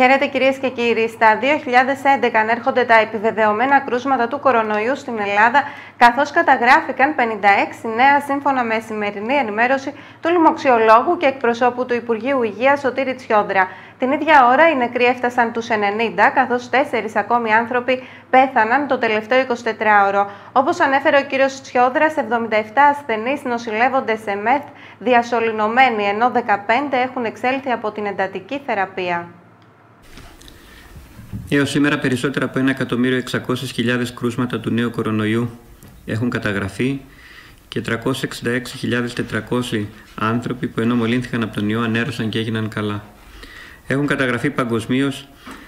Χαίρετε κυρίες και κύριοι. Στα 2011 ανέρχονται τα επιβεβαιωμένα κρούσματα του κορονοϊού στην Ελλάδα, καθώς καταγράφηκαν 56 νέα σύμφωνα με σημερινή ενημέρωση του λοιμοξιολόγου και εκπροσώπου του Υπουργείου Υγείας Σωτήρη Τσιόδρα. Την ίδια ώρα οι νεκροί έφτασαν τους 90, καθώς 4 ακόμη άνθρωποι πέθαναν το τελευταίο 24ωρο. Όπως ανέφερε ο κύριος Τσιόδρας, 77 ασθενείς νοσηλεύονται σε ΜΕΘ διασωληνωμένοι, ενώ 15 έχουν εξέλθει από την εντατική θεραπεία. Έως σήμερα περισσότερα από 1.600.000 κρούσματα του νέου κορονοϊού έχουν καταγραφεί και 366.400 άνθρωποι που ενώ μολύνθηκαν από τον ιό ανέρρωσαν και έγιναν καλά. Έχουν καταγραφεί παγκοσμίως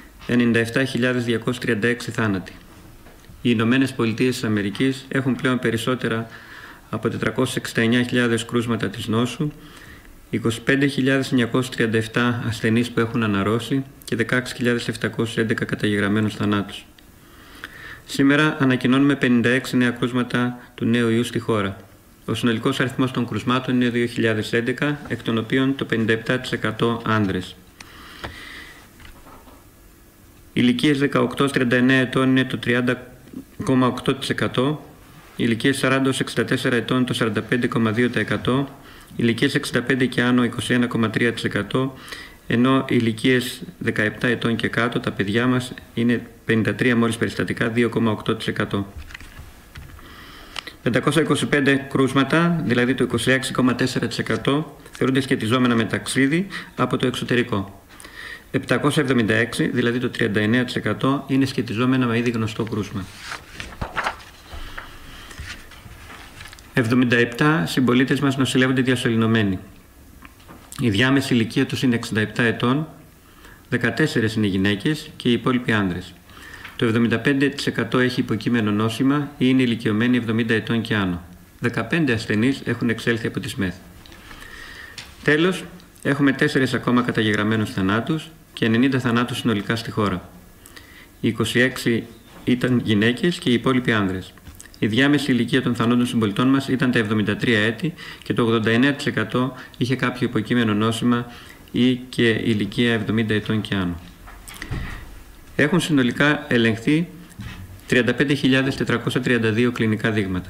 97.236 θάνατοι. Οι Ηνωμένες Πολιτείες της Αμερικής έχουν πλέον περισσότερα από 469.000 κρούσματα της νόσου, 25.937 ασθενείς που έχουν αναρρώσει και 16.711 καταγεγραμμένους θανάτους. Σήμερα ανακοινώνουμε 56 νέα κρούσματα του νέου ιού στη χώρα. Ο συνολικός αριθμός των κρουσμάτων είναι 2.011, εκ των οποίων το 57% άνδρες. Ηλικίες 18-39 ετών είναι το 30,8%, ηλικίες 40-64 ετών το 45,2%, ηλικίες 65 και άνω 21,3%, ενώ ηλικίες 17 ετών και κάτω, τα παιδιά μας, είναι 53 μόλις περιστατικά, 2,8%. 525 κρούσματα, δηλαδή το 26,4%, θεωρούνται σχετιζόμενα με ταξίδι από το εξωτερικό. 776, δηλαδή το 39%, είναι σχετιζόμενα με ήδη γνωστό κρούσμα. 77 συμπολίτες μας νοσηλεύονται διασωληνωμένοι. Η διάμεση ηλικία τους είναι 67 ετών, 14 είναι γυναίκες και οι υπόλοιποι άνδρες. Το 75% έχει υποκείμενο νόσημα ή είναι ηλικιωμένοι 70 ετών και άνω. 15 ασθενείς έχουν εξέλθει από τις ΜΕΘ. Τέλος, έχουμε 4 ακόμα καταγεγραμμένους θανάτους και 90 θανάτους συνολικά στη χώρα. Οι 26 ήταν γυναίκες και οι υπόλοιποι άνδρες. Η διάμεση ηλικία των θανόντων συμπολιτών μας ήταν τα 73 έτη και το 89% είχε κάποιο υποκείμενο νόσημα ή και ηλικία 70 ετών και άνω. Έχουν συνολικά ελεγχθεί 35.432 κλινικά δείγματα.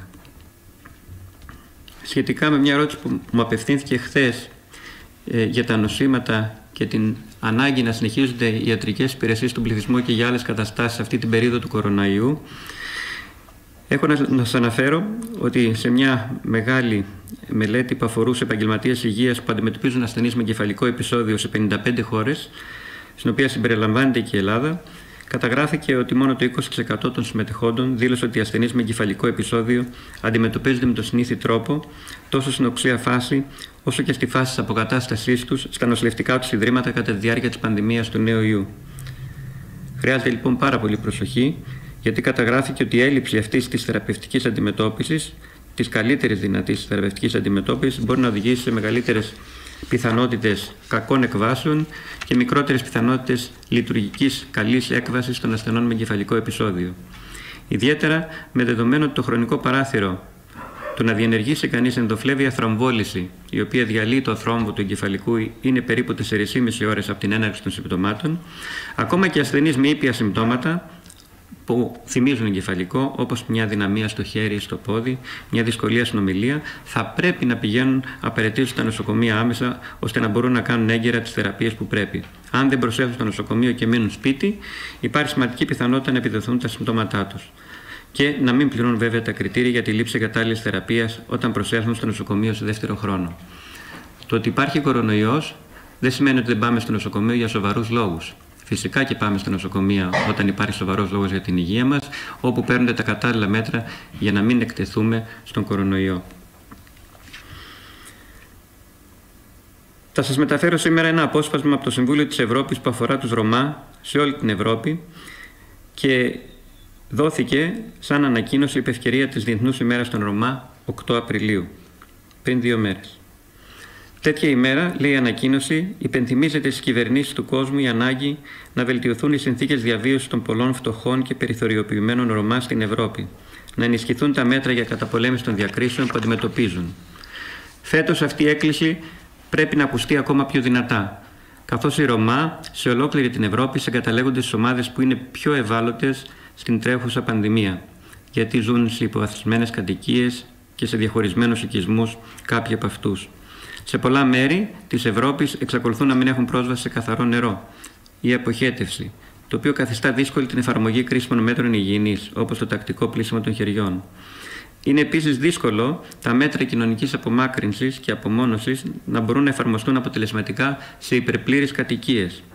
Σχετικά με μια ερώτηση που μου απευθύνθηκε χθες για τα νοσήματα και την ανάγκη να συνεχίζονται οι ιατρικές υπηρεσίες στον πληθυσμό και για άλλες καταστάσεις αυτή την περίοδο του κοροναϊού, έχω να σας αναφέρω ότι σε μια μεγάλη μελέτη που αφορούσε επαγγελματίες υγείας που αντιμετωπίζουν ασθενείς με εγκεφαλικό επεισόδιο σε 55 χώρες, στην οποία συμπεριλαμβάνεται και η Ελλάδα, καταγράφηκε ότι μόνο το 20% των συμμετεχόντων δήλωσε ότι οι ασθενείς με εγκεφαλικό επεισόδιο αντιμετωπίζονται με τον συνήθι τρόπο, τόσο στην οξεία φάση, όσο και στη φάση της αποκατάστασής τους στα νοσηλευτικά τους ιδρύματα κατά τη διάρκεια της πανδημίας του νέου ιού. Χρειάζεται λοιπόν πάρα πολύ προσοχή, γιατί καταγράφηκε ότι η έλλειψη αυτής της θεραπευτικής αντιμετώπισης, της καλύτερης δυνατής θεραπευτικής αντιμετώπισης, μπορεί να οδηγήσει σε μεγαλύτερες πιθανότητες κακών εκβάσεων και μικρότερες πιθανότητες λειτουργικής καλής έκβασης των ασθενών με εγκεφαλικό επεισόδιο. Ιδιαίτερα με δεδομένο ότι το χρονικό παράθυρο του να διενεργήσει κανείς ενδοφλέβεια θρομβόληση, η οποία διαλύει το θρόμβο του εγκεφαλικού, είναι περίπου 4,5 ώρες από την έναρξη των συμπτωμάτων, ακόμα και ασθενείς με ήπια συμπτώματα που θυμίζουν εγκεφαλικό, όπως μια αδυναμία στο χέρι ή στο πόδι, μια δυσκολία στην ομιλία, θα πρέπει να πηγαίνουν απαραίτητο στα νοσοκομεία άμεσα, ώστε να μπορούν να κάνουν έγκαιρα τις θεραπείες που πρέπει. Αν δεν προσέλθουν στο νοσοκομείο και μείνουν σπίτι, υπάρχει σημαντική πιθανότητα να επιδοθούν τα συμπτώματά τους. Και να μην πληρούν βέβαια τα κριτήρια για τη λήψη κατάλληλης θεραπείας όταν προσέλθουν στο νοσοκομείο σε δεύτερο χρόνο. Το ότι υπάρχει κορονοϊός δεν σημαίνει ότι δεν πάμε στο νοσοκομείο για σοβαρούς λόγους. Φυσικά και πάμε στα νοσοκομεία όταν υπάρχει σοβαρός λόγος για την υγεία μας, όπου παίρνονται τα κατάλληλα μέτρα για να μην εκτεθούμε στον κορονοϊό. Θα σας μεταφέρω σήμερα ένα απόσπασμα από το Συμβούλιο της Ευρώπης που αφορά τους Ρωμά σε όλη την Ευρώπη και δόθηκε σαν ανακοίνωση επ' ευκαιρία της Διεθνούς ημέρας των Ρωμά 8 Απριλίου, πριν 2 μέρες. Τέτοια ημέρα, λέει η ανακοίνωση, υπενθυμίζεται στις κυβερνήσεις του κόσμου η ανάγκη να βελτιωθούν οι συνθήκες διαβίωσης των πολλών φτωχών και περιθωριοποιημένων Ρωμά στην Ευρώπη, να ενισχυθούν τα μέτρα για καταπολέμηση των διακρίσεων που αντιμετωπίζουν. Φέτος αυτή η έκκληση πρέπει να ακουστεί ακόμα πιο δυνατά, καθώς οι Ρωμά σε ολόκληρη την Ευρώπη συγκαταλέγονται στις ομάδες που είναι πιο ευάλωτες στην τρέχουσα πανδημία, γιατί ζουν σε υποβαθμισμένες κατοικίες και σε διαχωρισμένους οικισμούς κάποιοι από αυτούς. Σε πολλά μέρη της Ευρώπης εξακολουθούν να μην έχουν πρόσβαση σε καθαρό νερό ή αποχέτευση, το οποίο καθιστά δύσκολη την εφαρμογή κρίσιμων μέτρων υγιεινής, όπως το τακτικό πλύσιμο των χεριών. Είναι επίσης δύσκολο τα μέτρα κοινωνικής απομάκρυνσης και απομόνωσης να μπορούν να εφαρμοστούν αποτελεσματικά σε υπερπλήρεις κατοικίες.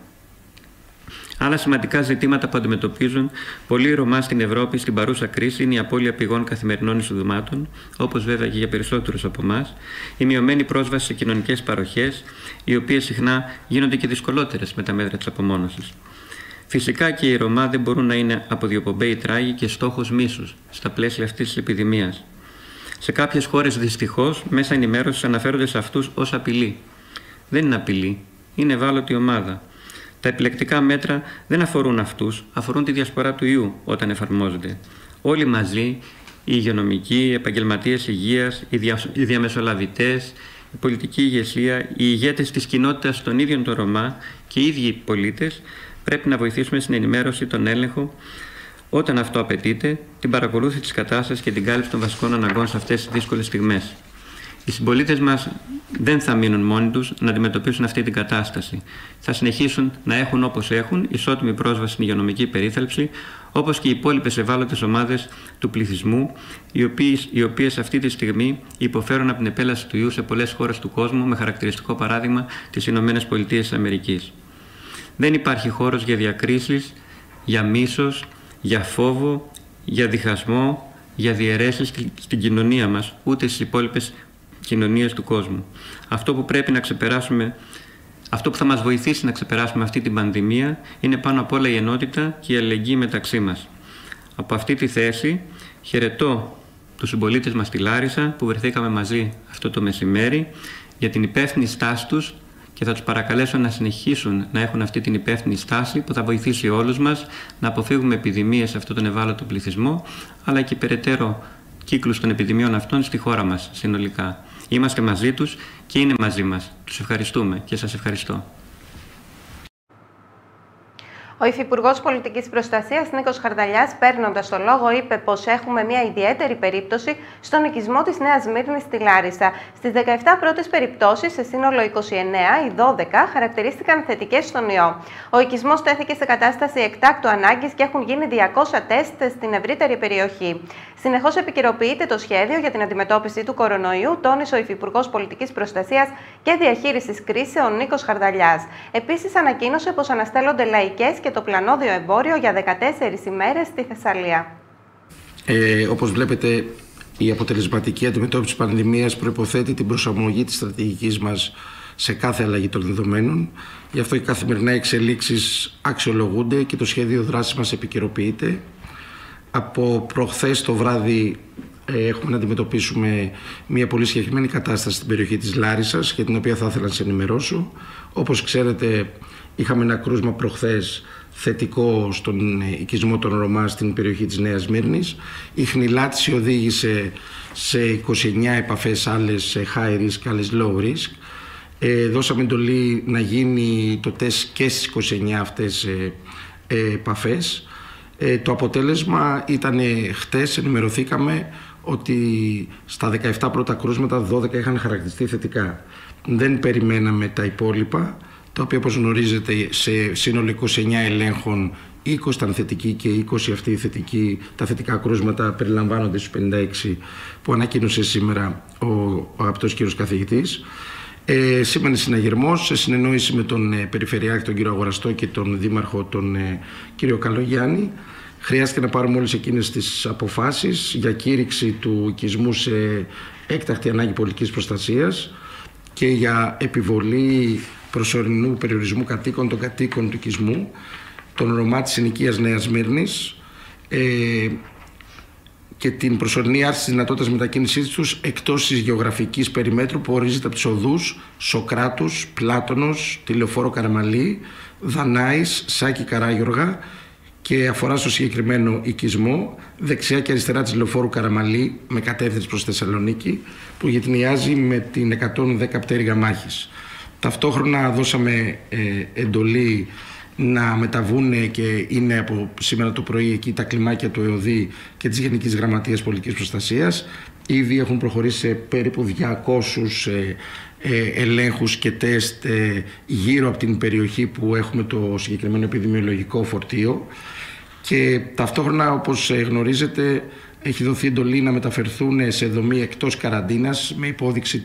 Άλλα σημαντικά ζητήματα που αντιμετωπίζουν πολλοί Ρωμά στην Ευρώπη στην παρούσα κρίση είναι η απώλεια πηγών καθημερινών εισοδημάτων, όπως βέβαια και για περισσότερους από εμάς, η μειωμένη πρόσβαση σε κοινωνικές παροχές, οι οποίες συχνά γίνονται και δυσκολότερες με τα μέτρα της απομόνωσης. Φυσικά και οι Ρωμά δεν μπορούν να είναι αποδιοπομπαίοι τράγοι και στόχος μίσους στα πλαίσια αυτής της επιδημίας. Σε κάποιες χώρες δυστυχώς μέσα ενημέρωσης αναφέρονται σε αυτούς ως απειλή. Δεν είναι απειλή, είναι ευάλωτη ομάδα. Τα επιλεκτικά μέτρα δεν αφορούν αυτούς, αφορούν τη διασπορά του ιού όταν εφαρμόζονται. Όλοι μαζί, οι υγειονομικοί, οι επαγγελματίες υγείας, οι διαμεσολαβητές, η πολιτική ηγεσία, οι ηγέτες της κοινότητας των ίδιων των Ρωμά και οι ίδιοι οι πολίτες πρέπει να βοηθήσουμε στην ενημέρωση, τον έλεγχο, όταν αυτό απαιτείται, την παρακολούθηση της κατάστασης και την κάλυψη των βασικών αναγκών σε αυτές τις δύσκολες στιγμές. Οι συμπολίτες μας δεν θα μείνουν μόνοι τους να αντιμετωπίσουν αυτή την κατάσταση. Θα συνεχίσουν να έχουν όπως έχουν ισότιμη πρόσβαση στην υγειονομική περίθαλψη, όπως και οι υπόλοιπες ευάλωτες ομάδες του πληθυσμού, οι οποίες αυτή τη στιγμή υποφέρουν από την επέλαση του ιού σε πολλές χώρες του κόσμου, με χαρακτηριστικό παράδειγμα τις ΗΠΑ. Δεν υπάρχει χώρος για διακρίσεις, για μίσος, για φόβο, για διχασμό, για διαιρέσεις στην κοινωνία μας, ούτε στις υπόλοιπες κοινωνίες του κόσμου. Αυτό που πρέπει να ξεπεράσουμε, αυτό που θα μας βοηθήσει να ξεπεράσουμε αυτή την πανδημία είναι πάνω απ' όλα η ενότητα και η αλληλεγγύη μεταξύ μας. Από αυτή τη θέση χαιρετώ τους συμπολίτες μας στη Λάρισα που βρεθήκαμε μαζί αυτό το μεσημέρι για την υπεύθυνη στάση τους και θα τους παρακαλέσω να συνεχίσουν να έχουν αυτή την υπεύθυνη στάση που θα βοηθήσει όλους μας να αποφύγουμε επιδημίες σε αυτόν τον ευάλωτο πληθυσμό, αλλά και περαιτέρω κύκλους των επιδημιών αυτών στη χώρα μας συνολικά. Είμαστε μαζί τους και είναι μαζί μας. Τους ευχαριστούμε και σας ευχαριστώ. Ο Υφυπουργός Πολιτικής Προστασίας Νίκος Χαρδαλιάς, παίρνοντας το λόγο, είπε πως έχουμε μια ιδιαίτερη περίπτωση στον οικισμό της Νέας Σμύρνης στη Λάρισα. Στις 17 πρώτες περιπτώσεις, σε σύνολο 29, οι 12 χαρακτηρίστηκαν θετικές στον ιό. Ο οικισμός τέθηκε σε κατάσταση εκτάκτου ανάγκης και έχουν γίνει 200 τεστ στην ευρύτερη περιοχή. Συνεχώς επικαιροποιείται το σχέδιο για την αντιμετώπιση του κορονοϊού, τόνισε ο Υφυπουργός Πολιτικής Προστασίας και Διαχείρισης Κρίσεων Νίκος Χαρδαλιάς. Επίσης, ανακοίνωσε πως αναστέλλονται λαϊκές και το πλανόδιο εμπόριο για 14 ημέρες στη Θεσσαλία. Όπως βλέπετε, η αποτελεσματική αντιμετώπιση της πανδημίας προϋποθέτει την προσαρμογή της στρατηγικής μας σε κάθε αλλαγή των δεδομένων. Γι' αυτό οι καθημερινά εξελίξεις αξιολογούνται και το σχέδιο δράσης μας επικαιροποιείται. Από προχθές το βράδυ έχουμε να αντιμετωπίσουμε μια πολύ συγκεκριμένη κατάσταση στην περιοχή της Λάρισσας, για την οποία θα ήθελα να σας ενημερώσω. Όπως ξέρετε, είχαμε ένα κρούσμα προχθές θετικό στον οικισμό των Ρωμά στην περιοχή της Νέας Σμύρνης. Η χνηλάτιση οδήγησε σε 29 επαφές, άλλες σε high risk, άλλες low risk. Δώσαμε εντολή να γίνει το τεστ και στις 29 αυτές επαφές. Το αποτέλεσμα ήταν χτες, ενημερωθήκαμε ότι στα 17 πρώτα κρούσματα 12 είχαν χαρακτηριστεί θετικά. Δεν περιμέναμε τα υπόλοιπα, τα οποία όπως γνωρίζετε σε σύνολο 29 ελέγχων 20 ήταν θετικοί και 20 αυτοί θετικοί, τα θετικά κρούσματα περιλαμβάνονται στους 56 που ανακοίνωσε σήμερα ο αγαπητός κύριος καθηγητής. Σήμερα συναγερμός, σε συνεννόηση με τον Περιφερειάρχη, τον κύριο Αγοραστό, και τον Δήμαρχο, τον κύριο Καλογιάννη, χρειάστηκε να πάρουμε όλες εκείνες τις αποφάσεις για κήρυξη του οικισμού σε έκτακτη ανάγκη πολιτικής προστασίας και για επιβολή προσωρινού περιορισμού κατοίκων των κατοίκων του οικισμού, των Ρωμά της συνοικίας Νέας Σμύρνης, και την προσωρινή άρση της δυνατότητας μετακίνησής τους εκτός της γεωγραφικής περιμέτρου που ορίζεται από τις οδούς Σοκράτους, Πλάτωνος, Τηλεοφόρο Καραμαλή, Δανάης, Σάκη Καράγιοργα, και αφορά στο συγκεκριμένο οικισμό δεξιά και αριστερά της Λεωφόρου Καραμαλή με κατεύθυνση προς Θεσσαλονίκη, που γειτονιάζει με την 110 πτέρυγα μάχης. Ταυτόχρονα δώσαμε εντολή να μεταβούν και είναι από σήμερα το πρωί εκεί τα κλιμάκια του ΕΟΔΗ και της Γενικής Γραμματείας Πολιτικής Προστασίας. Ήδη έχουν προχωρήσει σε περίπου 200 ελέγχους και τεστ γύρω από την περιοχή που έχουμε το συγκεκριμένο επιδημιολογικό φορτίο, και ταυτόχρονα, όπως γνωρίζετε, έχει δοθεί εντολή να μεταφερθούν σε δομή εκτός καραντίνας με υπόδειξη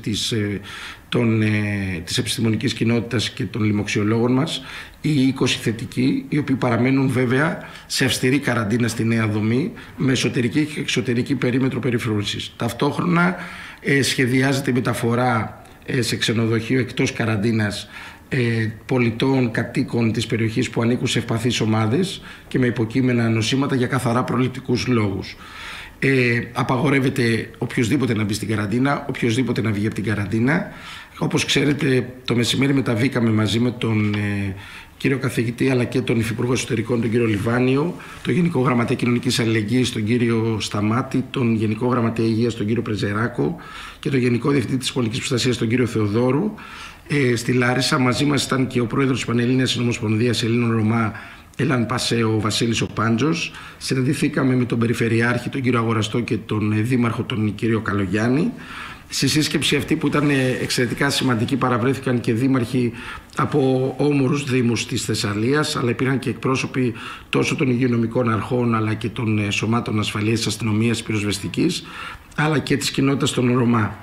της επιστημονικής κοινότητας και των λοιμοξιολόγων μας οι 20 θετικοί, οι οποίοι παραμένουν βέβαια σε αυστηρή καραντίνα στη νέα δομή με εσωτερική και εξωτερική περίμετρο περιφρούρησης. Ταυτόχρονα σχεδιάζεται η μεταφορά σε ξενοδοχείο εκτός καραντίνας πολιτών, κατοίκων της περιοχής που ανήκουν σε ευπαθείς ομάδες και με υποκείμενα νοσήματα για καθαρά προληπτικούς λόγους. Απαγορεύεται οποιοσδήποτε να μπει στην καραντίνα, οποιοσδήποτε να βγει από την καραντίνα. Όπως ξέρετε, το μεσημέρι μεταβήκαμε μαζί με τον κύριο καθηγητή αλλά και τον Υφυπουργό Εσωτερικών, τον κύριο Λιβάνιο, τον Γενικό Γραμματέα Κοινωνικής Αλληλεγγύης, τον κύριο Σταμάτη, τον Γενικό Γραμματέα Υγείας, τον κύριο Πρεζεράκο και τον Γενικό Διευθυντή της Πολιτικής Προστασίας, τον κύριο Θεοδόρου, στη Λάρισα. Μαζί μας ήταν και ο πρόεδρος της Πανελλήνιας Συνομοσπονδίας Ελλήνων Ρωμά, Ελάν Πασέ, ο Βασίλης ο Πάντζος. Συναντηθήκαμε με τον Περιφερειάρχη, τον κύριο Αγοραστό, και τον Δήμαρχο, τον κύριο Καλογιάννη. Στη σύσκεψη αυτή, που ήταν εξαιρετικά σημαντική, παραβρέθηκαν και δήμαρχοι από όμορους δήμους της Θεσσαλίας, αλλά υπήρχαν και εκπρόσωποι τόσο των υγειονομικών αρχών αλλά και των σωμάτων ασφαλείας της αστυνομίας πυροσβεστικής, αλλά και της κοινότητας των Ρωμά.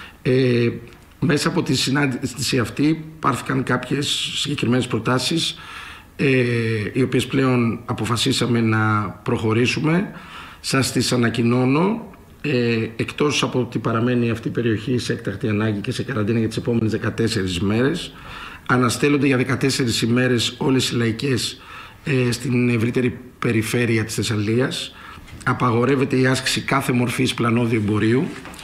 Μέσα από τη συνάντηση αυτή πάρθηκαν κάποιες συγκεκριμένες προτάσεις, οι οποίες πλέον αποφασίσαμε να προχωρήσουμε. Σας τις ανακοινώνω. Εκτός από ότι παραμένει αυτή η περιοχή σε έκτακτη ανάγκη και σε καραντίνα για τις επόμενες 14 ημέρες, αναστέλλονται για 14 ημέρες όλες οι λαϊκές στην ευρύτερη περιφέρεια της Θεσσαλίας. Απαγορεύεται η άσκηση κάθε μορφής πλανόδιου εμπορίου.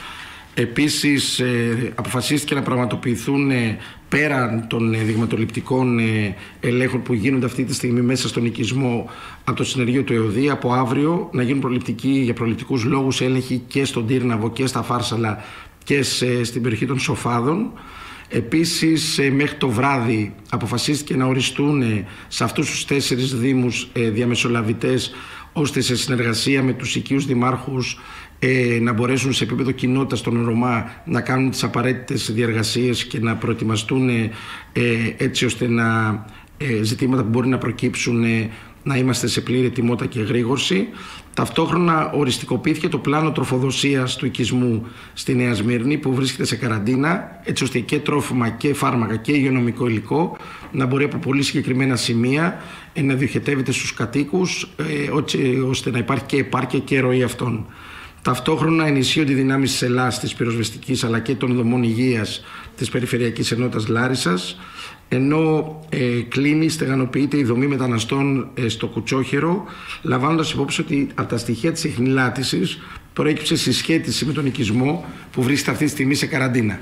Επίσης αποφασίστηκε να πραγματοποιηθούν πέραν των δειγματοληπτικών ελέγχων που γίνονται αυτή τη στιγμή μέσα στον οικισμό από το συνεργείο του ΕΟΔΗ, από αύριο να γίνουν προληπτικοί, για προληπτικούς λόγους, έλεγχοι και στον Τύρναβο και στα Φάρσαλα και στην περιοχή των Σοφάδων. Επίσης μέχρι το βράδυ αποφασίστηκε να οριστούν σε αυτούς τους 4 δήμους διαμεσολαβητές, ώστε σε συνεργασία με τους οικείους δημάρχους να μπορέσουν σε επίπεδο κοινότητας των Ρωμά να κάνουν τις απαραίτητες διεργασίες και να προετοιμαστούν έτσι ώστε ζητήματα που μπορεί να προκύψουν να είμαστε σε πλήρη ετοιμότητα και εγρήγορση. Ταυτόχρονα οριστικοποιήθηκε το πλάνο τροφοδοσίας του οικισμού στη Νέα Σμύρνη, που βρίσκεται σε καραντίνα, έτσι ώστε και τρόφιμα και φάρμακα και υγειονομικό υλικό να μπορεί από πολύ συγκεκριμένα σημεία να διοχετεύεται στους κατοίκους, ώστε να υπάρχει και επάρκεια και ροή αυτών. Ταυτόχρονα ενισχύονται οι δυνάμεις της Ελλάς, της πυροσβεστικής αλλά και των δομών υγείας της Περιφερειακής Ενότητας Λάρισσας, ενώ κλείνει, στεγανοποιείται η δομή μεταναστών στο Κουτσόχερο, λαμβάνοντας υπόψη ότι από τα στοιχεία της εχνηλάτησης προέκυψε συσχέτιση με τον οικισμό που βρίσκεται αυτή τη στιγμή σε καραντίνα.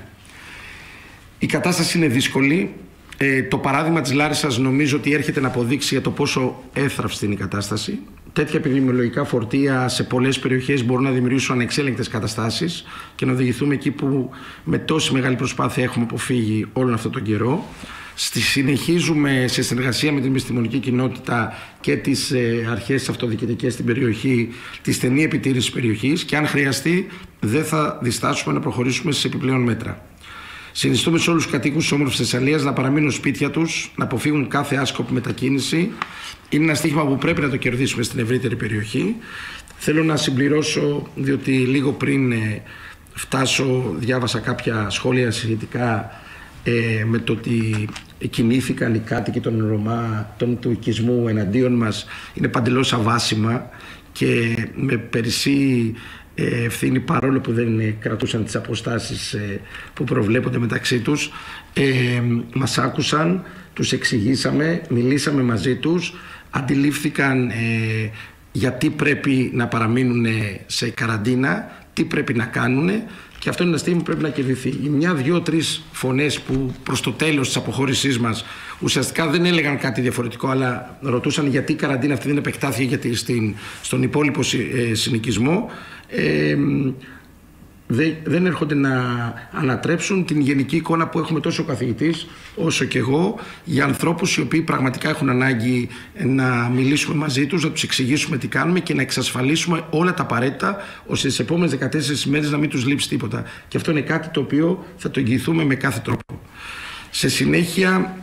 Η κατάσταση είναι δύσκολη. Το παράδειγμα της Λάρισσας νομίζω ότι έρχεται να αποδείξει για το πόσο έθραυστη είναι η κατάσταση. Τέτοια επιδημιολογικά φορτία σε πολλές περιοχές μπορούν να δημιουργήσουν ανεξέλεγκτες καταστάσεις και να οδηγηθούμε εκεί που με τόση μεγάλη προσπάθεια έχουμε αποφύγει όλον αυτόν τον καιρό. Συνεχίζουμε σε συνεργασία με την επιστημονική κοινότητα και τις αρχές αυτοδιοικητικές στην περιοχή τη στενή επιτήρηση της περιοχής, και αν χρειαστεί δεν θα διστάσουμε να προχωρήσουμε σε επιπλέον μέτρα. Συνιστούμε σε όλους τους κατοίκους της όμορφης Θεσσαλίας να παραμείνουν σπίτια τους, να αποφύγουν κάθε άσκοπη μετακίνηση. Είναι ένα στοίχημα που πρέπει να το κερδίσουμε στην ευρύτερη περιοχή. Θέλω να συμπληρώσω, διότι λίγο πριν φτάσω διάβασα κάποια σχόλια σχετικά με το ότι κινήθηκαν οι κάτοικοι των Ρωμά, του οικισμού εναντίον μας. Είναι παντελώς αβάσιμα και με περισσή ευθύνη, παρόλο που δεν κρατούσαν τις αποστάσεις που προβλέπονται μεταξύ τους. Μας άκουσαν, τους εξηγήσαμε, μιλήσαμε μαζί τους, αντιλήφθηκαν γιατί πρέπει να παραμείνουν σε καραντίνα, τι πρέπει να κάνουν, και αυτό είναι ένα στίχημα που πρέπει να κερδιθεί. Οι 1-2-3 φωνές που προς το τέλος της αποχώρησής μας ουσιαστικά δεν έλεγαν κάτι διαφορετικό, αλλά ρωτούσαν γιατί η καραντίνα αυτή δεν επεκτάθηκε στον υπόλοιπο συνοικισμό, δεν έρχονται να ανατρέψουν την γενική εικόνα που έχουμε τόσο ο καθηγητής όσο και εγώ για ανθρώπους οι οποίοι πραγματικά έχουν ανάγκη να μιλήσουμε μαζί τους, να τους εξηγήσουμε τι κάνουμε και να εξασφαλίσουμε όλα τα απαραίτητα ώστε τις επόμενες 14 ημέρες να μην τους λείψει τίποτα. Και αυτό είναι κάτι το οποίο θα το εγγυηθούμε με κάθε τρόπο. Σε συνέχεια,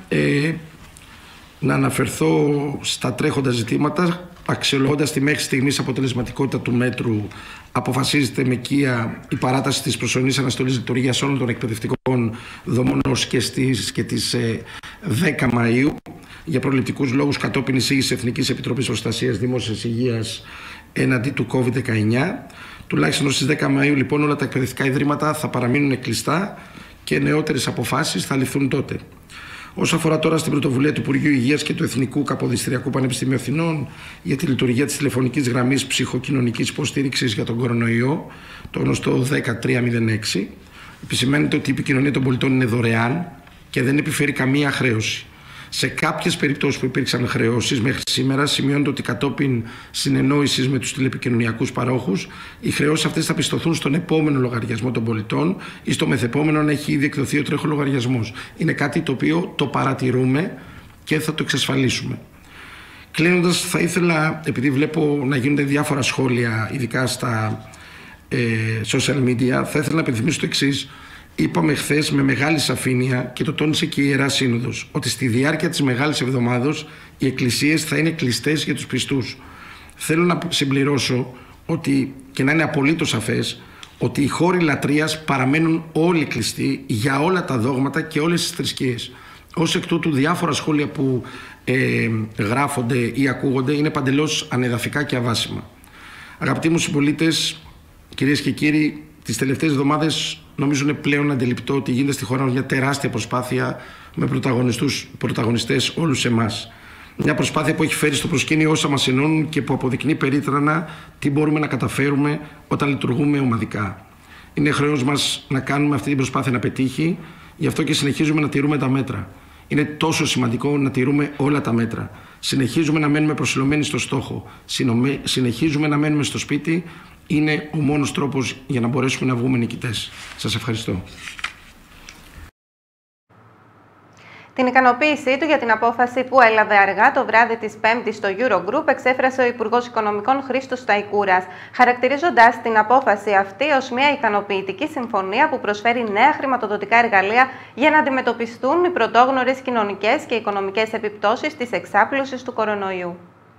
να αναφερθώ στα τρέχοντα ζητήματα. Αξιολογώντας τη μέχρι στιγμής αποτελεσματικότητα του μέτρου, αποφασίζεται με οικία η παράταση της προσωρινής αναστολής λειτουργίας όλων των εκπαιδευτικών δομών και τις 10 Μαΐου για προληπτικούς λόγους κατόπιν εισήγησης Εθνικής Επιτροπής Προστασίας Δημόσιας Υγείας έναντι του COVID-19. Τουλάχιστον στις 10 Μαΐου λοιπόν όλα τα εκπαιδευτικά ιδρύματα θα παραμείνουν κλειστά και νεότερες αποφάσεις θα ληφθούν τότε. Όσο αφορά τώρα στην πρωτοβουλία του Υπουργείου Υγείας και του Εθνικού Καποδιστριακού Πανεπιστημίου Αθηνών για τη λειτουργία της τηλεφωνικής γραμμής ψυχοκοινωνικής υποστήριξης για τον κορονοϊό, το γνωστό 10306, επισημαίνεται ότι η επικοινωνία των πολιτών είναι δωρεάν και δεν επιφέρει καμία χρέωση. Σε κάποιες περιπτώσεις που υπήρξαν χρεώσεις μέχρι σήμερα, σημειώνεται ότι κατόπιν συνεννόησης με τους τηλεπικοινωνιακούς παρόχους, οι χρεώσεις αυτές θα πιστωθούν στον επόμενο λογαριασμό των πολιτών ή στο μεθεπόμενο να έχει ήδη εκδοθεί ο τρέχον λογαριασμός. Είναι κάτι το οποίο το παρατηρούμε και θα το εξασφαλίσουμε. Κλείνοντας, θα ήθελα, επειδή βλέπω να γίνονται διάφορα σχόλια, ειδικά στα social media, θα ήθελα να επιθυμίσω το εξής. Είπαμε χθες με μεγάλη σαφήνεια και το τόνισε και η Ιερά Σύνοδος ότι στη διάρκεια της Μεγάλης Εβδομάδος οι εκκλησίες θα είναι κλειστές για τους πιστούς. Θέλω να συμπληρώσω ότι, και να είναι απολύτως σαφές, ότι οι χώροι λατρείας παραμένουν όλοι κλειστοί για όλα τα δόγματα και όλες τις θρησκείες. Ως εκ τούτου, διάφορα σχόλια που γράφονται ή ακούγονται είναι παντελώς ανεδαφικά και αβάσιμα. Αγαπητοί μου συμπολίτες, κυρίες και κύριοι, τις τελευταίες εβδομάδες νομίζω είναι πλέον αντιληπτό ότι γίνεται στη χώρα μια τεράστια προσπάθεια με πρωταγωνιστές όλους εμάς. Μια προσπάθεια που έχει φέρει στο προσκήνιο όσα μας ενώνουν και που αποδεικνύει περίτρανα τι μπορούμε να καταφέρουμε όταν λειτουργούμε ομαδικά. Είναι χρέος μας να κάνουμε αυτή την προσπάθεια να πετύχει, γι' αυτό και συνεχίζουμε να τηρούμε τα μέτρα. Είναι τόσο σημαντικό να τηρούμε όλα τα μέτρα. Συνεχίζουμε να μένουμε προσιλωμένοι στο στόχο. Συνεχίζουμε να μένουμε στο σπίτι. Είναι ο μόνος τρόπος για να μπορέσουμε να βγούμε νικητές. Σας ευχαριστώ. Την ικανοποίησή του για την απόφαση που έλαβε αργά το βράδυ της Πέμπτης στο Eurogroup εξέφρασε ο Υπουργός Οικονομικών Χρήστος Σταϊκούρας, χαρακτηρίζοντας την απόφαση αυτή ως μια ικανοποιητική συμφωνία που προσφέρει νέα χρηματοδοτικά εργαλεία για να αντιμετωπιστούν οι πρωτόγνωρες κοινωνικές και οικονομικές επιπτώσεις της εξάπλωσης του κορονοϊού.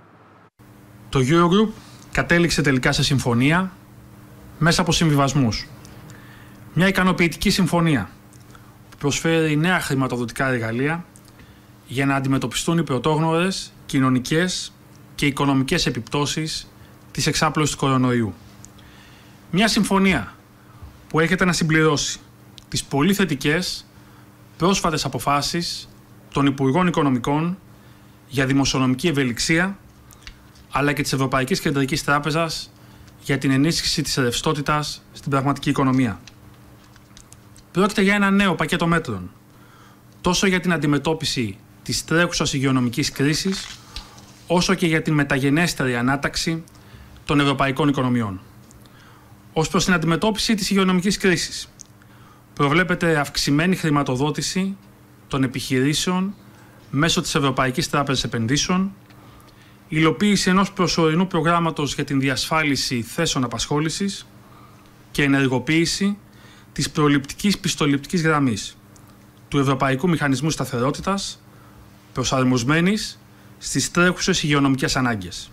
Το Eurogroup κατέληξε τελικά σε συμφωνία μέσα από συμβιβασμούς. Μια ικανοποιητική συμφωνία που προσφέρει νέα χρηματοδοτικά εργαλεία για να αντιμετωπιστούν οι πρωτόγνωρες κοινωνικές και οικονομικές επιπτώσεις της εξάπλωσης του κορονοϊού. Μια συμφωνία που έρχεται να συμπληρώσει τις πολύ θετικές πρόσφατες αποφάσεις των Υπουργών Οικονομικών για δημοσιονομική ευελιξία, αλλά και της Ευρωπαϊκής Κεντρικής Τράπεζας για την ενίσχυση της ρευστότητας στην πραγματική οικονομία. Πρόκειται για ένα νέο πακέτο μέτρων, τόσο για την αντιμετώπιση της τρέχουσας υγειονομικής κρίσης, όσο και για την μεταγενέστερη ανάταξη των ευρωπαϊκών οικονομιών. Ως προς την αντιμετώπιση της υγειονομικής κρίσης, προβλέπεται αυξημένη χρηματοδότηση των επιχειρήσεων μέσω της Ευρωπαϊκής Τράπεζας Επενδύσεων, υλοποίηση ενός προσωρινού προγράμματος για την διασφάλιση θέσεων απασχόλησης και ενεργοποίηση της προληπτικής πιστοληπτικής γραμμής του Ευρωπαϊκού Μηχανισμού Σταθερότητας, προσαρμοσμένης στις τρέχουσες υγειονομικές ανάγκες.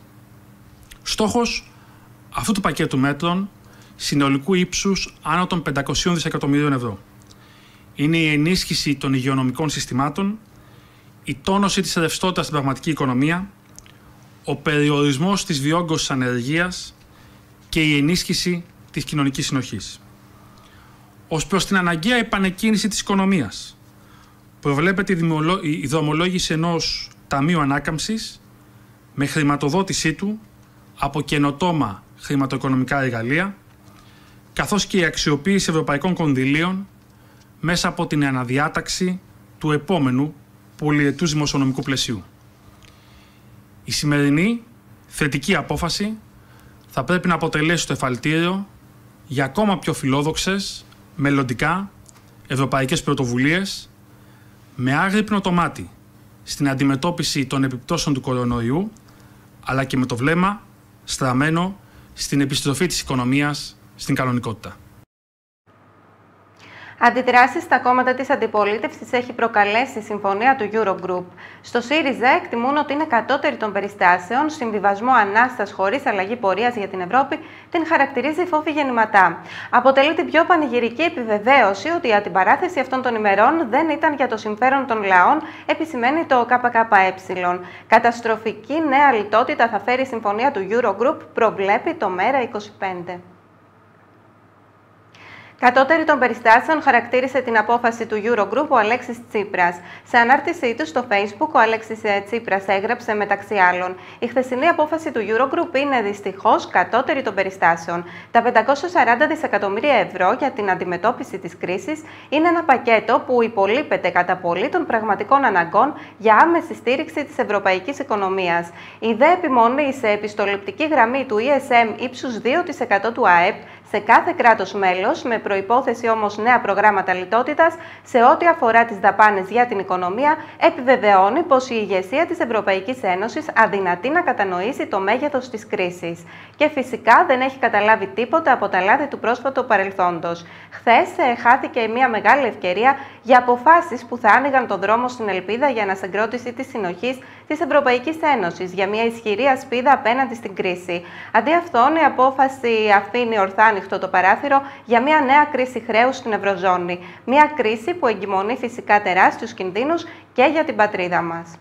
Στόχος αυτού του πακέτου μέτρων συνολικού ύψους άνω των 500 δισεκατομμυρίων ευρώ είναι η ενίσχυση των υγειονομικών συστημάτων, η τόνωση της ρευστότητας στην πραγματική οικονομία, ο περιορισμός της βιόγκωσης ανεργίας και η ενίσχυση της κοινωνικής συνοχής. Ως προς την αναγκαία επανεκκίνηση της οικονομίας, προβλέπεται η δρομολόγηση ενός Ταμείου Ανάκαμψης με χρηματοδότησή του από καινοτόμα χρηματοοικονομικά εργαλεία, καθώς και η αξιοποίηση ευρωπαϊκών κονδυλίων μέσα από την αναδιάταξη του επόμενου πολυετούς δημοσιονομικού πλαισίου. Η σημερινή θετική απόφαση θα πρέπει να αποτελέσει το εφαλτήριο για ακόμα πιο φιλόδοξες, μελλοντικά, ευρωπαϊκές πρωτοβουλίες με άγρυπνο το μάτι στην αντιμετώπιση των επιπτώσεων του κορονοϊού, αλλά και με το βλέμμα στραμμένο στην επιστροφή της οικονομίας στην κανονικότητα. Αντιδράσεις στα κόμματα της αντιπολίτευσης έχει προκαλέσει η συμφωνία του Eurogroup. Στο ΣΥΡΙΖΑ εκτιμούν ότι είναι κατώτερη των περιστάσεων, συμβιβασμό ανάστας χωρίς αλλαγή πορείας για την Ευρώπη, την χαρακτηρίζει φόβη γεννηματά. Αποτελεί την πιο πανηγυρική επιβεβαίωση ότι η αντιπαράθεση αυτών των ημερών δεν ήταν για το συμφέρον των λαών, επισημαίνει το ΚΚΕ. Καταστροφική νέα λιτότητα θα φέρει η συμφωνία του Eurogroup, προβλέπει το Μέρα25. Κατώτερη των περιστάσεων χαρακτήρισε την απόφαση του Eurogroup ο Αλέξης Τσίπρας. Σε ανάρτησή του στο Facebook, ο Αλέξης Τσίπρας έγραψε μεταξύ άλλων: «Η χθεσινή απόφαση του Eurogroup είναι δυστυχώς κατώτερη των περιστάσεων. Τα 540 δισεκατομμύρια ευρώ για την αντιμετώπιση της κρίσης είναι ένα πακέτο που υπολείπεται κατά πολύ των πραγματικών αναγκών για άμεση στήριξη της ευρωπαϊκής οικονομίας. Η δε επιμονή σε επιστοληπτική γραμμή του ESM ύψους 2% του ΑΕΠ σε κάθε κράτος μέλος, με προϋπόθεση όμως νέα προγράμματα λιτότητας σε ό,τι αφορά τις δαπάνες για την οικονομία, επιβεβαιώνει πως η ηγεσία της Ευρωπαϊκής Ένωσης αδυνατεί να κατανοήσει το μέγεθος της κρίσης. Και φυσικά δεν έχει καταλάβει τίποτα από τα λάθη του πρόσφατου παρελθόντος. Χθες χάθηκε μια μεγάλη ευκαιρία για αποφάσεις που θα άνοιγαν τον δρόμο στην ελπίδα για ανασυγκρότηση της συνοχής της Ευρωπαϊκής Ένωσης, για μια ισχυρή ασπίδα απέναντι στην κρίση. Αντί αυτόν, η απόφαση αφήνει ορθά ανοιχτό το παράθυρο για μια νέα κρίση χρέους στην Ευρωζώνη. Μια κρίση που εγκυμονεί φυσικά τεράστιους κινδύνους και για την πατρίδα μας.